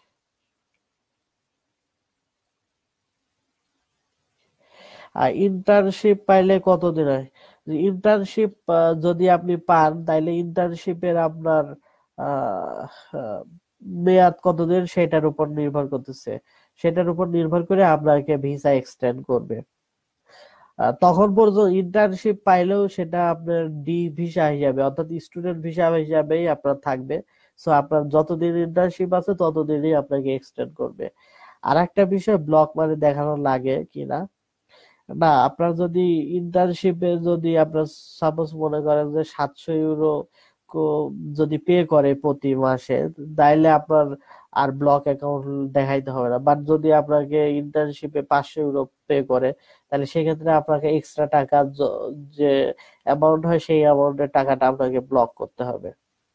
আর ইন্টার্নশিপ পাইলে কতদিন হয়? ইন্টার্নশিপ যদি আপনি পান তাইলে ইন্টার্নশিপের আপনার আহ, আহ, মেয়াদ কতদিন সেটার উপর নির্ভর করতেছে। সেটার উপর নির্ভর করে আপনাকে ভিসা এক্সটেন্ড করবে। আহ, তখন পর্যন্ত ইন্টার্নশিপ পাইলেও সেটা আপনার ডি ভিসা হিসাবে, অর্থাৎ স্টুডেন্ট ভিসা হিসাবেই আপনার থাকবে। সো আপনার যতদিন ইন্টার্নশিপ আছে ততদিনই আপনাকে এক্সটেন্ড করবে। আর একটা বিষয়, ব্লক মানে দেখানো লাগে কিনা না। আপনার যদি ইন্টার্নশিপে যদি আপনার সাপোজ মনে করেন যে সাতশো ইউরো যদি পে করে প্রতি মাসে, তাইলে আপনার আর ব্লক অ্যাকাউন্ট দেখাইতে হবে না। বাট যদি আপনাকে ইন্টার্নশিপে পাঁচশো ইউরো পে করে, তাহলে সেক্ষেত্রে আপনাকে এক্সট্রা টাকা য- যে অ্যামাউন্ট হয় সেই অ্যামাউন্টের টাকাটা আপনাকে ব্লক করতে হবে।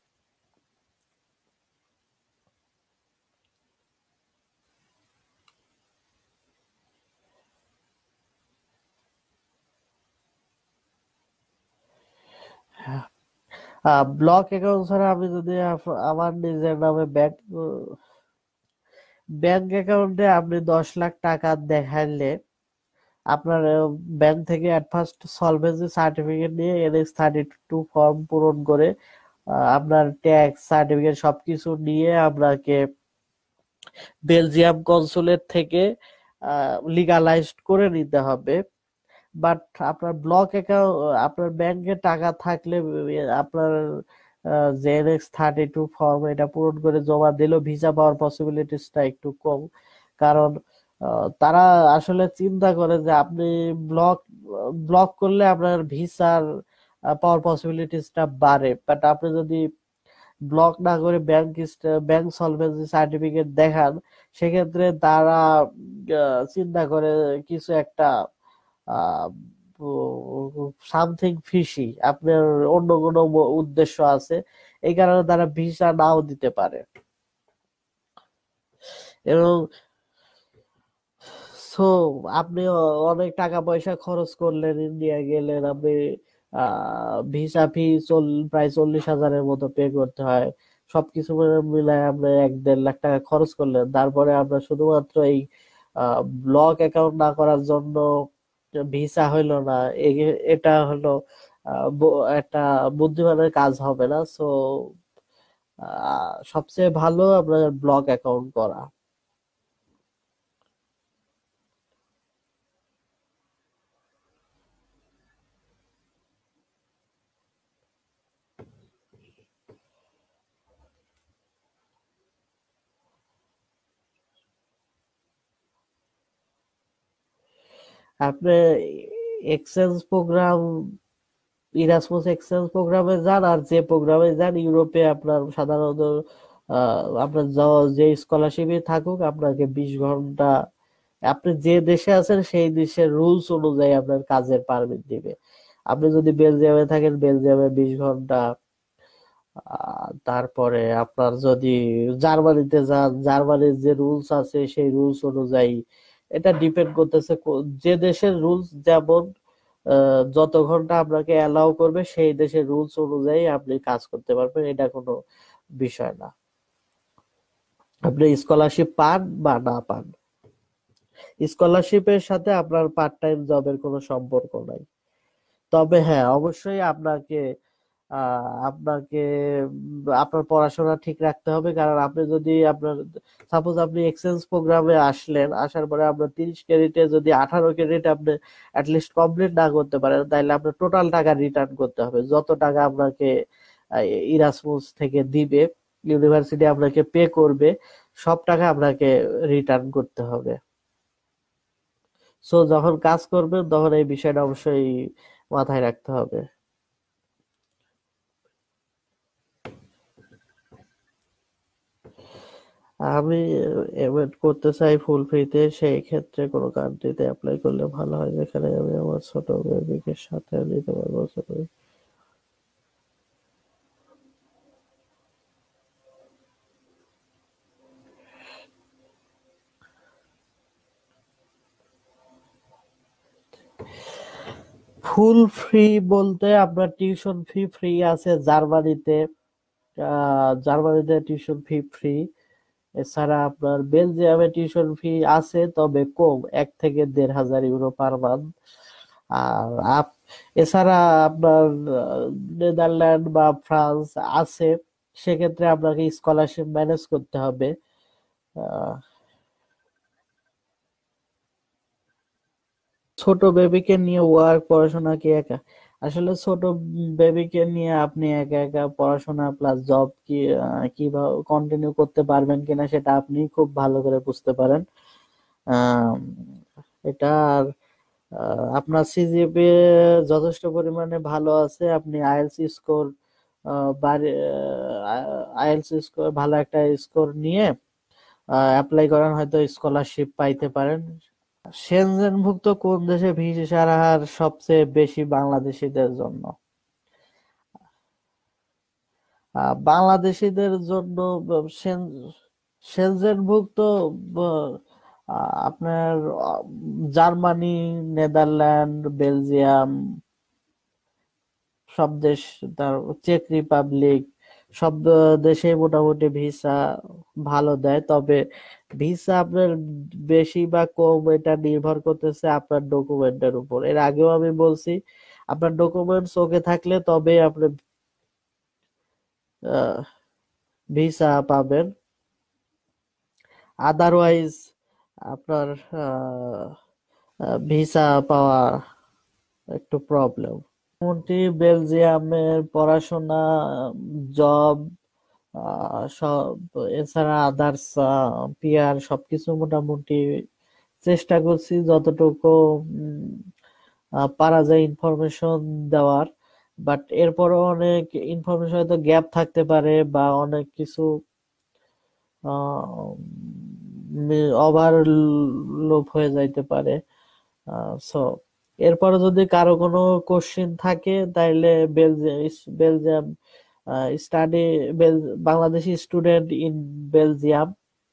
ব্লক অ্যাকাউন্ট ছাড়া আমি যদি আপ- আমার নিজের নামে ব্যাংক ব্যাংক অ্যাকাউন্টে আপনি দশ লাখ টাকা দেখাইলে আপনার ব্যাংক থেকে অ্যাট ফার্স্ট সলভেন্সি সার্টিফিকেট নিয়ে এনএক্স থার্টি টু ফর্ম পূরণ করে আহ, আপনার ট্যাক্স সার্টিফিকেট সবকিছু নিয়ে আপনাকে বেলজিয়াম কনসুলেট থেকে লিগালাইজড করে নিতে হবে। বাট আপনার ব্লক অ্যাকাউন্ট, আপনার ব্যাংকে টাকা থাকলে আহ, আপনার যে এনএক্স থার্টি টু ফর্ম এটা পূরণ করে জমা দিলেও ভিসা পাওয়ার পসিবিলিটিসটা একটু কম। কারণ আহ, তারা আসলে চিন্তা করে যে আপনি ব্লক ব্লক করলে আপনার ভিসার পাওয়ার পসিবিলিটিসটা বাড়ে। বাট আপনি যদি ব্লক না করে ব্যাংক ব্যাংক সলভেন্সি সার্টিফিকেট দেখান, সেক্ষেত্রে তারা আহ, চিন্তা করে কিছু একটা সামথিং ফিশি, আপনার অন্য কোনো ম- উদ্দেশ্য আছে, এই কারণে তারা ভিসা নাও দিতে পারে। এবং সো আপনি অ- অনেক টাকা পয়সা খরচ করলেন, ইন্ডিয়া গেলেন, আপনি আহ ভিসা ফি চল প্রায় চল্লিশ হাজারের মতো পে করতে হয়। সবকিছু মিলায় আপনি এক দেড় লাখ টাকা খরচ করলেন, তারপরে আপনার শুধুমাত্র এই ব্লক অ্যাকাউন্ট না করার জন্য ভিসা হইলো না, এ- এটা হলো আহ, ব- একটা বুদ্ধিমানের কাজ হবে না। সো সবচেয়ে ভালো আপনার ব্লক অ্যাকাউন্ট করা। আপনি এক্সচেঞ্জ প্রোগ্রাম, ইরাসমাস এক্সচেঞ্জ প্রোগ্রামে যান আর যে প্রোগ্রামে যান ইউরোপে, আপনার সাধারণত আহ, আপনার য- যে স্কলারশিপই থাকুক আপনাকে বিশ ঘন্টা, আপনি যে দেশে আছেন সেই দেশের রুলস অনুযায়ী আপনার কাজের পারমিট দিবে। আপনি যদি বেলজিয়ামে থাকেন বেলজিয়ামে বিশ ঘন্টা। আহ, তারপরে আপনার যদি জার্মানিতে যান জার্মানির যে রুলস আছে সেই রুলস অনুযায়ী, এটা ডিপেন্ড করতেছে কো- যে দেশের রুলস যেমন, আহ, যত ঘন্টা আপনাকে অ্যালাউ করবে সেই দেশের রুলস অনুযায়ী আপনি কাজ করতে পারবেন, এটা কোনো বিষয় না। আপনি স্কলারশিপ পান বা না পান, স্কলারশিপের সাথে আপনার পার্ট টাইম জবের কোনো সম্পর্ক নাই। তবে হ্যাঁ, অবশ্যই আপনাকে আহ, আপনাকে উম, আপনার পড়াশোনা ঠিক রাখতে হবে, কারণ আপনি যদি আপনার সাপোজ আপনি এক্সচেঞ্জ প্রোগ্রামে আসলেন, আসার পরে আপনার তিরিশ ক্রেডিটে যদি আঠারো ক্রেডিট আপনি অ্যাটলিস্ট কমপ্লিট না করতে পারেন, তাহলে আপনার টোটাল টাকা রিটার্ন করতে হবে। যত টাকা আপনাকে ইরাসমাস থেকে দিবে, ইউনিভার্সিটি আপনাকে পে করবে, সব টাকা আপনাকে রিটার্ন করতে হবে। সো যখন কাজ করবেন তখন এই বিষয়টা অবশ্যই মাথায় রাখতে হবে। আমি এমএড করতে চাই ফুল ফ্রিতে, সেই ক্ষেত্রে কোনো কান্ট্রিতে অ্যাপ্লাই করলে ভালো হয় যেখানে আমি আমার ছোট বেবিকে সাথে নিতে পারবো। ছোট ফুল ফ্রি বলতে আপনার টিউশন ফি ফ্রি আছে জার্মানিতে। আহ, জার্মানিতে টিউশন ফি ফ্রি। এছাড়া আপনার বেলজিয়ামে টিউশন ফি আছে, তবে কম, এক থেকে দেড় হাজার ইউরো পার মান্থ। আর আপ এছাড়া আপনার আহ, নেদারল্যান্ড বা ফ্রান্স আছে, সেক্ষেত্রে আপনাকে স্কলারশিপ ম্যানেজ করতে হবে। আহ, ছোট বেবিকে নিয়ে ওয়ার্ক পড়াশোনা কি একা, আসলে ছোট বেবিকে নিয়ে আপনি একা একা পড়াশোনা প্লাস জব কি আহ, কিভাবে কন্টিনিউ করতে পারবেন কিনা সেটা আপনি খুব ভালো করে বুঝতে পারেন। আম, এটা আর আহ, আপনার সিজিপিএ যথেষ্ট পরিমাণে ভালো আছে, আপনি আইএলটিএস স্কোর বাড়ি আইএলটিএস স্কোর ভালো একটা স্কোর নিয়ে অ্যাপ্লাই করেন, হয়তো স্কলারশিপ পাইতে পারেন। সেনজেনভুক্ত কোন দেশে ভিসার হার সবচেয়ে বেশি বাংলাদেশিদের জন্য? আহ, বাংলাদেশিদের জন্য ব- সেন সেনজেনভুক্ত ব- আহ, আপনার আহ, জার্মানি, নেদারল্যান্ড, বেলজিয়াম সব দেশ, তার চেক রিপাবলিক, সব দেশে মোটামুটি ভিসা ভালো দেয়। তবে ভিসা আপনার বেশি বা কম এটা নির্ভর করতেছে আপনার ডকুমেন্টের উপর। এর আগেও আমি বলছি, আপনার ডকুমেন্টস ওকে থাকলে তবে আপনি ভিসা পাবেন, আদারওয়াইজ আপনার ভিসা পাওয়া একটু প্রবলেম। মোটামুটি বেলজিয়ামের পড়াশোনা, জব, সব, এছাড়া আদার্স পিআর সবকিছু মোটামুটি চেষ্টা করছি যতটুকু উম, আহ, পারা যায় ইনফরমেশন দেওয়ার। বাট এরপরও অনেক ইনফরমেশন হয়তো গ্যাপ থাকতে পারে বা অনেক কিছু ওভারলোড হয়ে যাইতে পারে। সো এরপরে যদি কারো কোনো কোশ্চিন থাকে তাইলে Belgium Belgium study Bangladeshi student in Belgium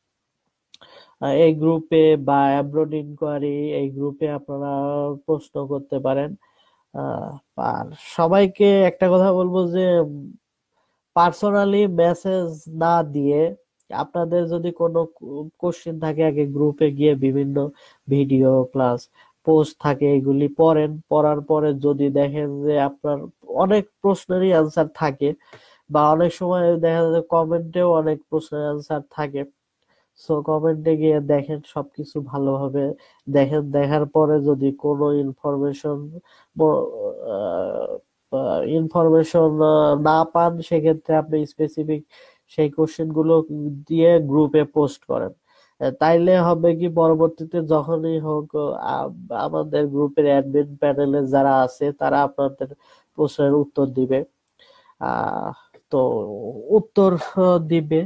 এই গ্রুপে বা অ্যাব্রোড ইনকোয়ারি এই গ্রুপে আপনারা প্রশ্ন করতে পারেন। আহ, আর সবাইকে একটা কথা বলবো যে পার্সোনালি মেসেজ না দিয়ে আপনাদের যদি কোনো কোশ্চেন থাকে আগে গ্রুপে গিয়ে বিভিন্ন ভিডিও প্লাস পোস্ট থাকে এগুলি পড়েন, পড়ার পরে যদি দেখেন যে আপনার অনেক প্রশ্নেরই অ্যান্সার থাকে বা অনেক সময় দেখা যায় কমেন্টেও অনেক প্রশ্নের অ্যান্সার থাকে, সো কমেন্টে গিয়ে দেখেন সবকিছু ভালোভাবে দেখেন, দেখার পরে যদি কোনো ইনফরমেশন ইনফরমেশন না পান সেক্ষেত্রে আপনি স্পেসিফিক সেই কোশ্চেন গুলো দিয়ে গ্রুপে পোস্ট করেন। আহ, তাইলে হবে কি পরবর্তীতে যখনই হোক আহ, আমাদের গ্রুপের অ্যাডমিন প্যানেলে যারা আছে তারা আপনাদের প্রশ্নের উত্তর দিবে। আহ তো উত্তর আহ, দিবে।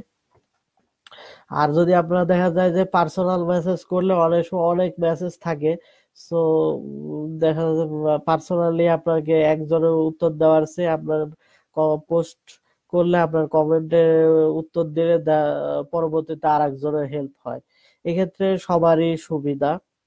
আর যদি আপনার দেখা যায় যে পার্সোনাল মেসেজ করলে অনেক সময় অনেক মেসেজ থাকে, সো দেখা যায় পার্সোনালি আপনাকে একজনের উত্তর দেওয়ার চেয়ে আপনার পোস্ট করলে আপনার কমেন্টে উত্তর দিলে দা- পরবর্তীতে আর একজনের হেল্প হয়, এক্ষেত্রে সবারই সুবিধা।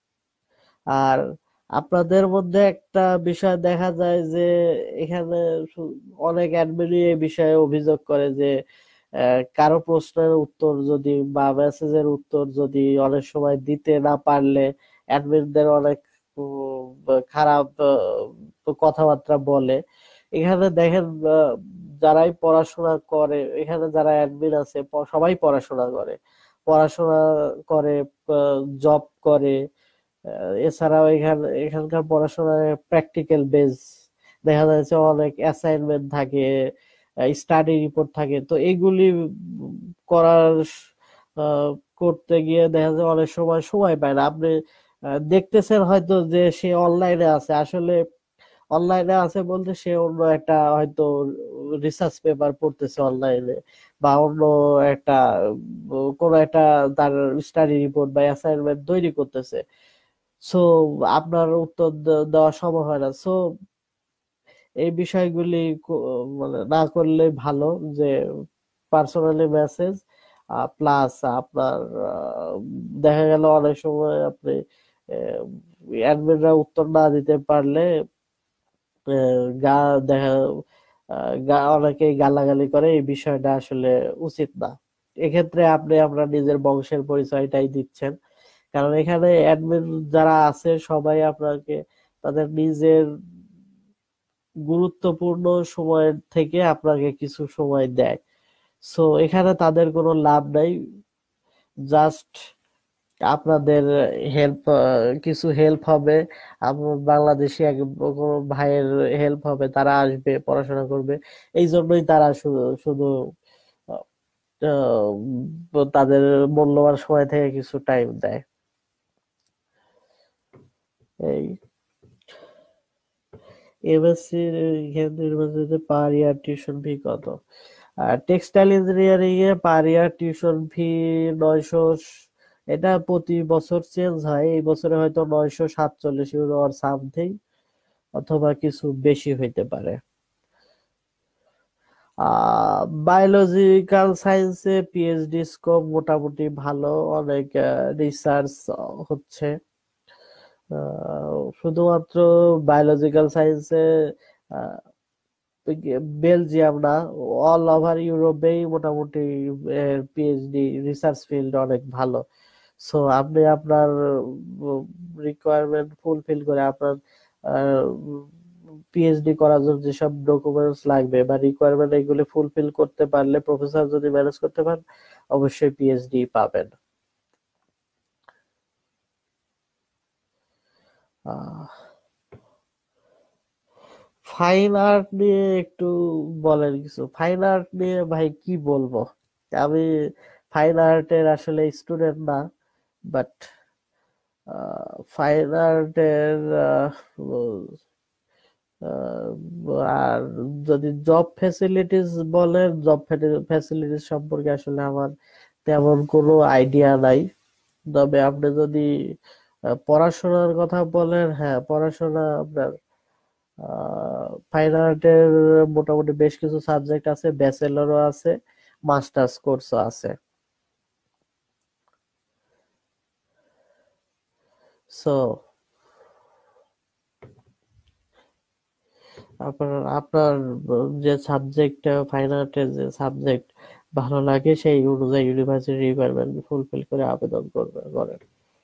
আর আপনাদের মধ্যে একটা বিষয় দেখা যায় যে এখানে সু- অনেক অ্যাডমিনই এই বিষয়ে অভিযোগ করে যে আহ, কারো প্রশ্নের উত্তর যদি বা মেসেজের উত্তর যদি অনেক সময় দিতে না পারলে অ্যাডমিনদের অনেক উম, খারাপ আহ, কথাবার্তা বলে। এখানে দেখেন আহ, যারাই পড়াশোনা করে, এখানে যারা অ্যাডমিন আছে প- সবাই পড়াশোনা করে, পড়াশোনা করে, জব করে। আহ, এছাড়াও এখান এখানকার পড়াশোনায় প্র্যাকটিক্যাল বেস দেখা যাচ্ছে, অনেক অ্যাসাইনমেন্ট থাকে, স্টাডি রিপোর্ট থাকে, তো এগুলি উম করার আহ, করতে গিয়ে দেখা যায় অনেক সময় সময় পায় না। আপনি আহ, দেখতেছেন হয়তো যে সে অনলাইনে আছে, আসলে অনলাইনে আছে বলতে সে অন্য একটা হয়তো রিসার্চ পেপার পড়তেছে অনলাইনে, বা অন্য একটা উম, কোনো একটা তার স্টাডি রিপোর্ট বা অ্যাসাইনমেন্ট তৈরি করতেছে। সো আপনার উত্তর দে- দেওয়া সম্ভব হয় না। সো এই বিষয়গুলি ক- মানে না করলে ভালো, যে পার্সোনালি মেসেজ প্লাস আপনার আহ, দেখা গেল অনেক সময় আপনি অ্যাডমিনরা উত্তর না দিতে পারলে আহ, গা দেখা আহ, গা অনেকেই গালাগালি করে, এই বিষয়টা আসলে উচিত না। এক্ষেত্রে আপনি আপনার নিজের বংশের পরিচয়টাই দিচ্ছেন, কারণ এখানে অ্যাডমিন যারা আছে সবাই আপনাকে তাদের নিজের গুরুত্বপূর্ণ সময় থেকে আপনাকে কিছু সময় দেয়। সো এখানে তাদের কোনো লাভ নাই, জাস্ট আপনাদের হেল্প, কিছু হেল্প হবে। আমার বাংলাদেশি এক কোনো ভাইয়ের হেল্প হবে, তারা আসবে পড়াশোনা করবে, এই জন্যই তারা শুধু শুধু আহ, তাদের মূল্যবান সময় থেকে কিছু টাইম দেয়। এই এমএসসি ইউনিভার্সিটিতে পার ইয়ার টিউশন ফি কত? আর টেক্সটাইল ইঞ্জিনিয়ারিং এ পার ইয়ার টিউশন ফি নয়শো, এটা প্রতি বছর চেঞ্জ হয়, এই বছরে হয়তো নয়শো সাতচল্লিশ ইউরো আর সামথিং, অথবা কিছু বেশি হইতে পারে। আহ বায়োলজিক্যাল সায়েন্সে পিএইচডি স্কোপ মোটামুটি ভালো, অনেক রিসার্চ হচ্ছে। আহ, শুধুমাত্র বায়োলজিক্যাল সায়েন্সে বেলজিয়াম না, অল ওভার ইউরোপেই মোটামুটি পিএইচডি রিসার্চ ফিল্ড অনেক ভালো। সো আপনি আপনার রিকোয়ারমেন্ট ফুলফিল করে আপনার পিএইচডি করার জন্য যেসব ডকুমেন্টস লাগবে বা রিকোয়ারমেন্ট এগুলি ফুলফিল করতে পারলে, প্রফেসর যদি ম্যানেজ করতে পারেন, অবশ্যই পিএইচডি পাবেন। আহ ফাইন আর্ট নিয়ে একটু বলেন কিছু। ফাইন আর্ট নিয়ে ভাই কি বলবো, আমি ফাইন আর্টের আসলে স্টুডেন্ট না, বাট ফাইন আর্টের আর যদি জব ফ্যাসিলিটিস বলেন, জব ফ্যাসিলিটিস সম্পর্কে আসলে আমার তেমন কোনো আইডিয়া নাই। তবে আপনি যদি আহ, পড়াশোনার কথা বলেন, হ্যাঁ পড়াশোনা আপনার ফাইন আর্টের মোটামুটি বেশ কিছু সাবজেক্ট আছে, ব্যাচেলরও আছে, মাস্টার্স কোর্সও আছে। সো আপনার আপনার যে সাবজেক্ট, ফাইন আর্টের যে সাবজেক্ট ভালো লাগে সেই অনুযায়ী ইউনিভার্সিটি রিকোয়ারমেন্ট ফুলফিল করে আবেদন করবে করেন।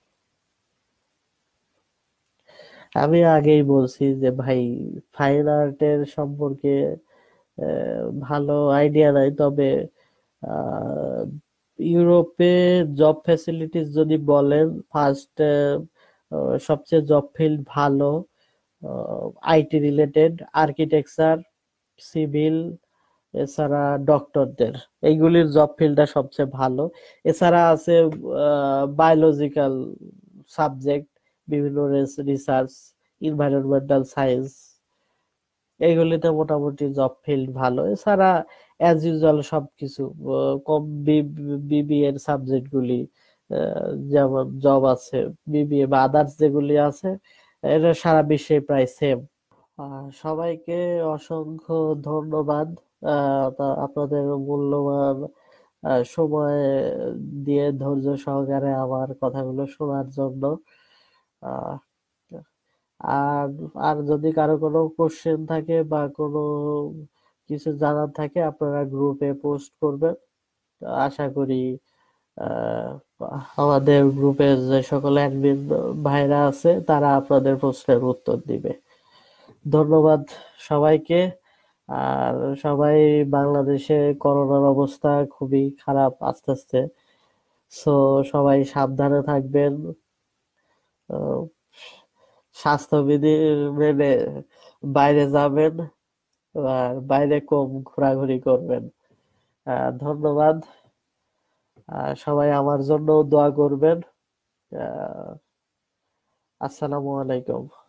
আমি আগেই বলছি যে ভাই, ফাইন আর্টের সম্পর্কে আহ, ভালো আইডিয়া নাই, তবে আহ, ইউরোপে জব ফ্যাসিলিটিস যদি বলেন, ফার্স্ট সবচেয়ে জব ফিল্ড ভালো আইটি রিলেটেড, আর্কিটেকচার, সিভিল, এছাড়া ডক্টরদের, এইগুলির জব ফিল্ডটা সবচেয়ে ভালো। এছাড়া আছে বায়োলজিক্যাল সাবজেক্ট, বিভিন্ন রিসার্চ, ইনভাইরনমেন্টাল সায়েন্স, এইগুলিতে মোটামুটি জব ফিল্ড ভালো। এছাড়া অ্যাজ ইউজুয়াল সবকিছু আহ, কম বিবিএ এর সাবজেক্ট গুলি, আহ, যেমন জব আছে, বিবিএ বা আদার্স যেগুলি আছে, এটা সারা বিশ্বে প্রায় সেম। আহ, সবাইকে অসংখ্য ধন্যবাদ, আহ, তা- আপনাদের মূল্যবান আহ, সময় দিয়ে ধৈর্য সহকারে আমার কথাগুলো শোনার জন্য। আহ, আর আর যদি কারো কোনো কোশ্চেন থাকে বা কোনো কিছু জানার থাকে, আপনারা গ্রুপে পোস্ট করবেন। আশা করি আহ, আমাদের গ্রুপে যে সকল অ্যাডমিন ভাইরা আছে তারা আপনাদের প্রশ্নের উত্তর দিবে। ধন্যবাদ সবাইকে। আর সবাই, বাংলাদেশে করোনার অবস্থা খুবই খারাপ আস্তে আস্তে, সো সবাই সাবধানে থাকবেন, আহ, স্বাস্থ্যবিধি মেনে বাইরে যাবেন, আর বাইরে কম ঘোরাঘুরি করবেন। আহ, ধন্যবাদ। আহ, সবাই আমার জন্য দোয়া করবেন। আহ, আসসালামু আলাইকুম।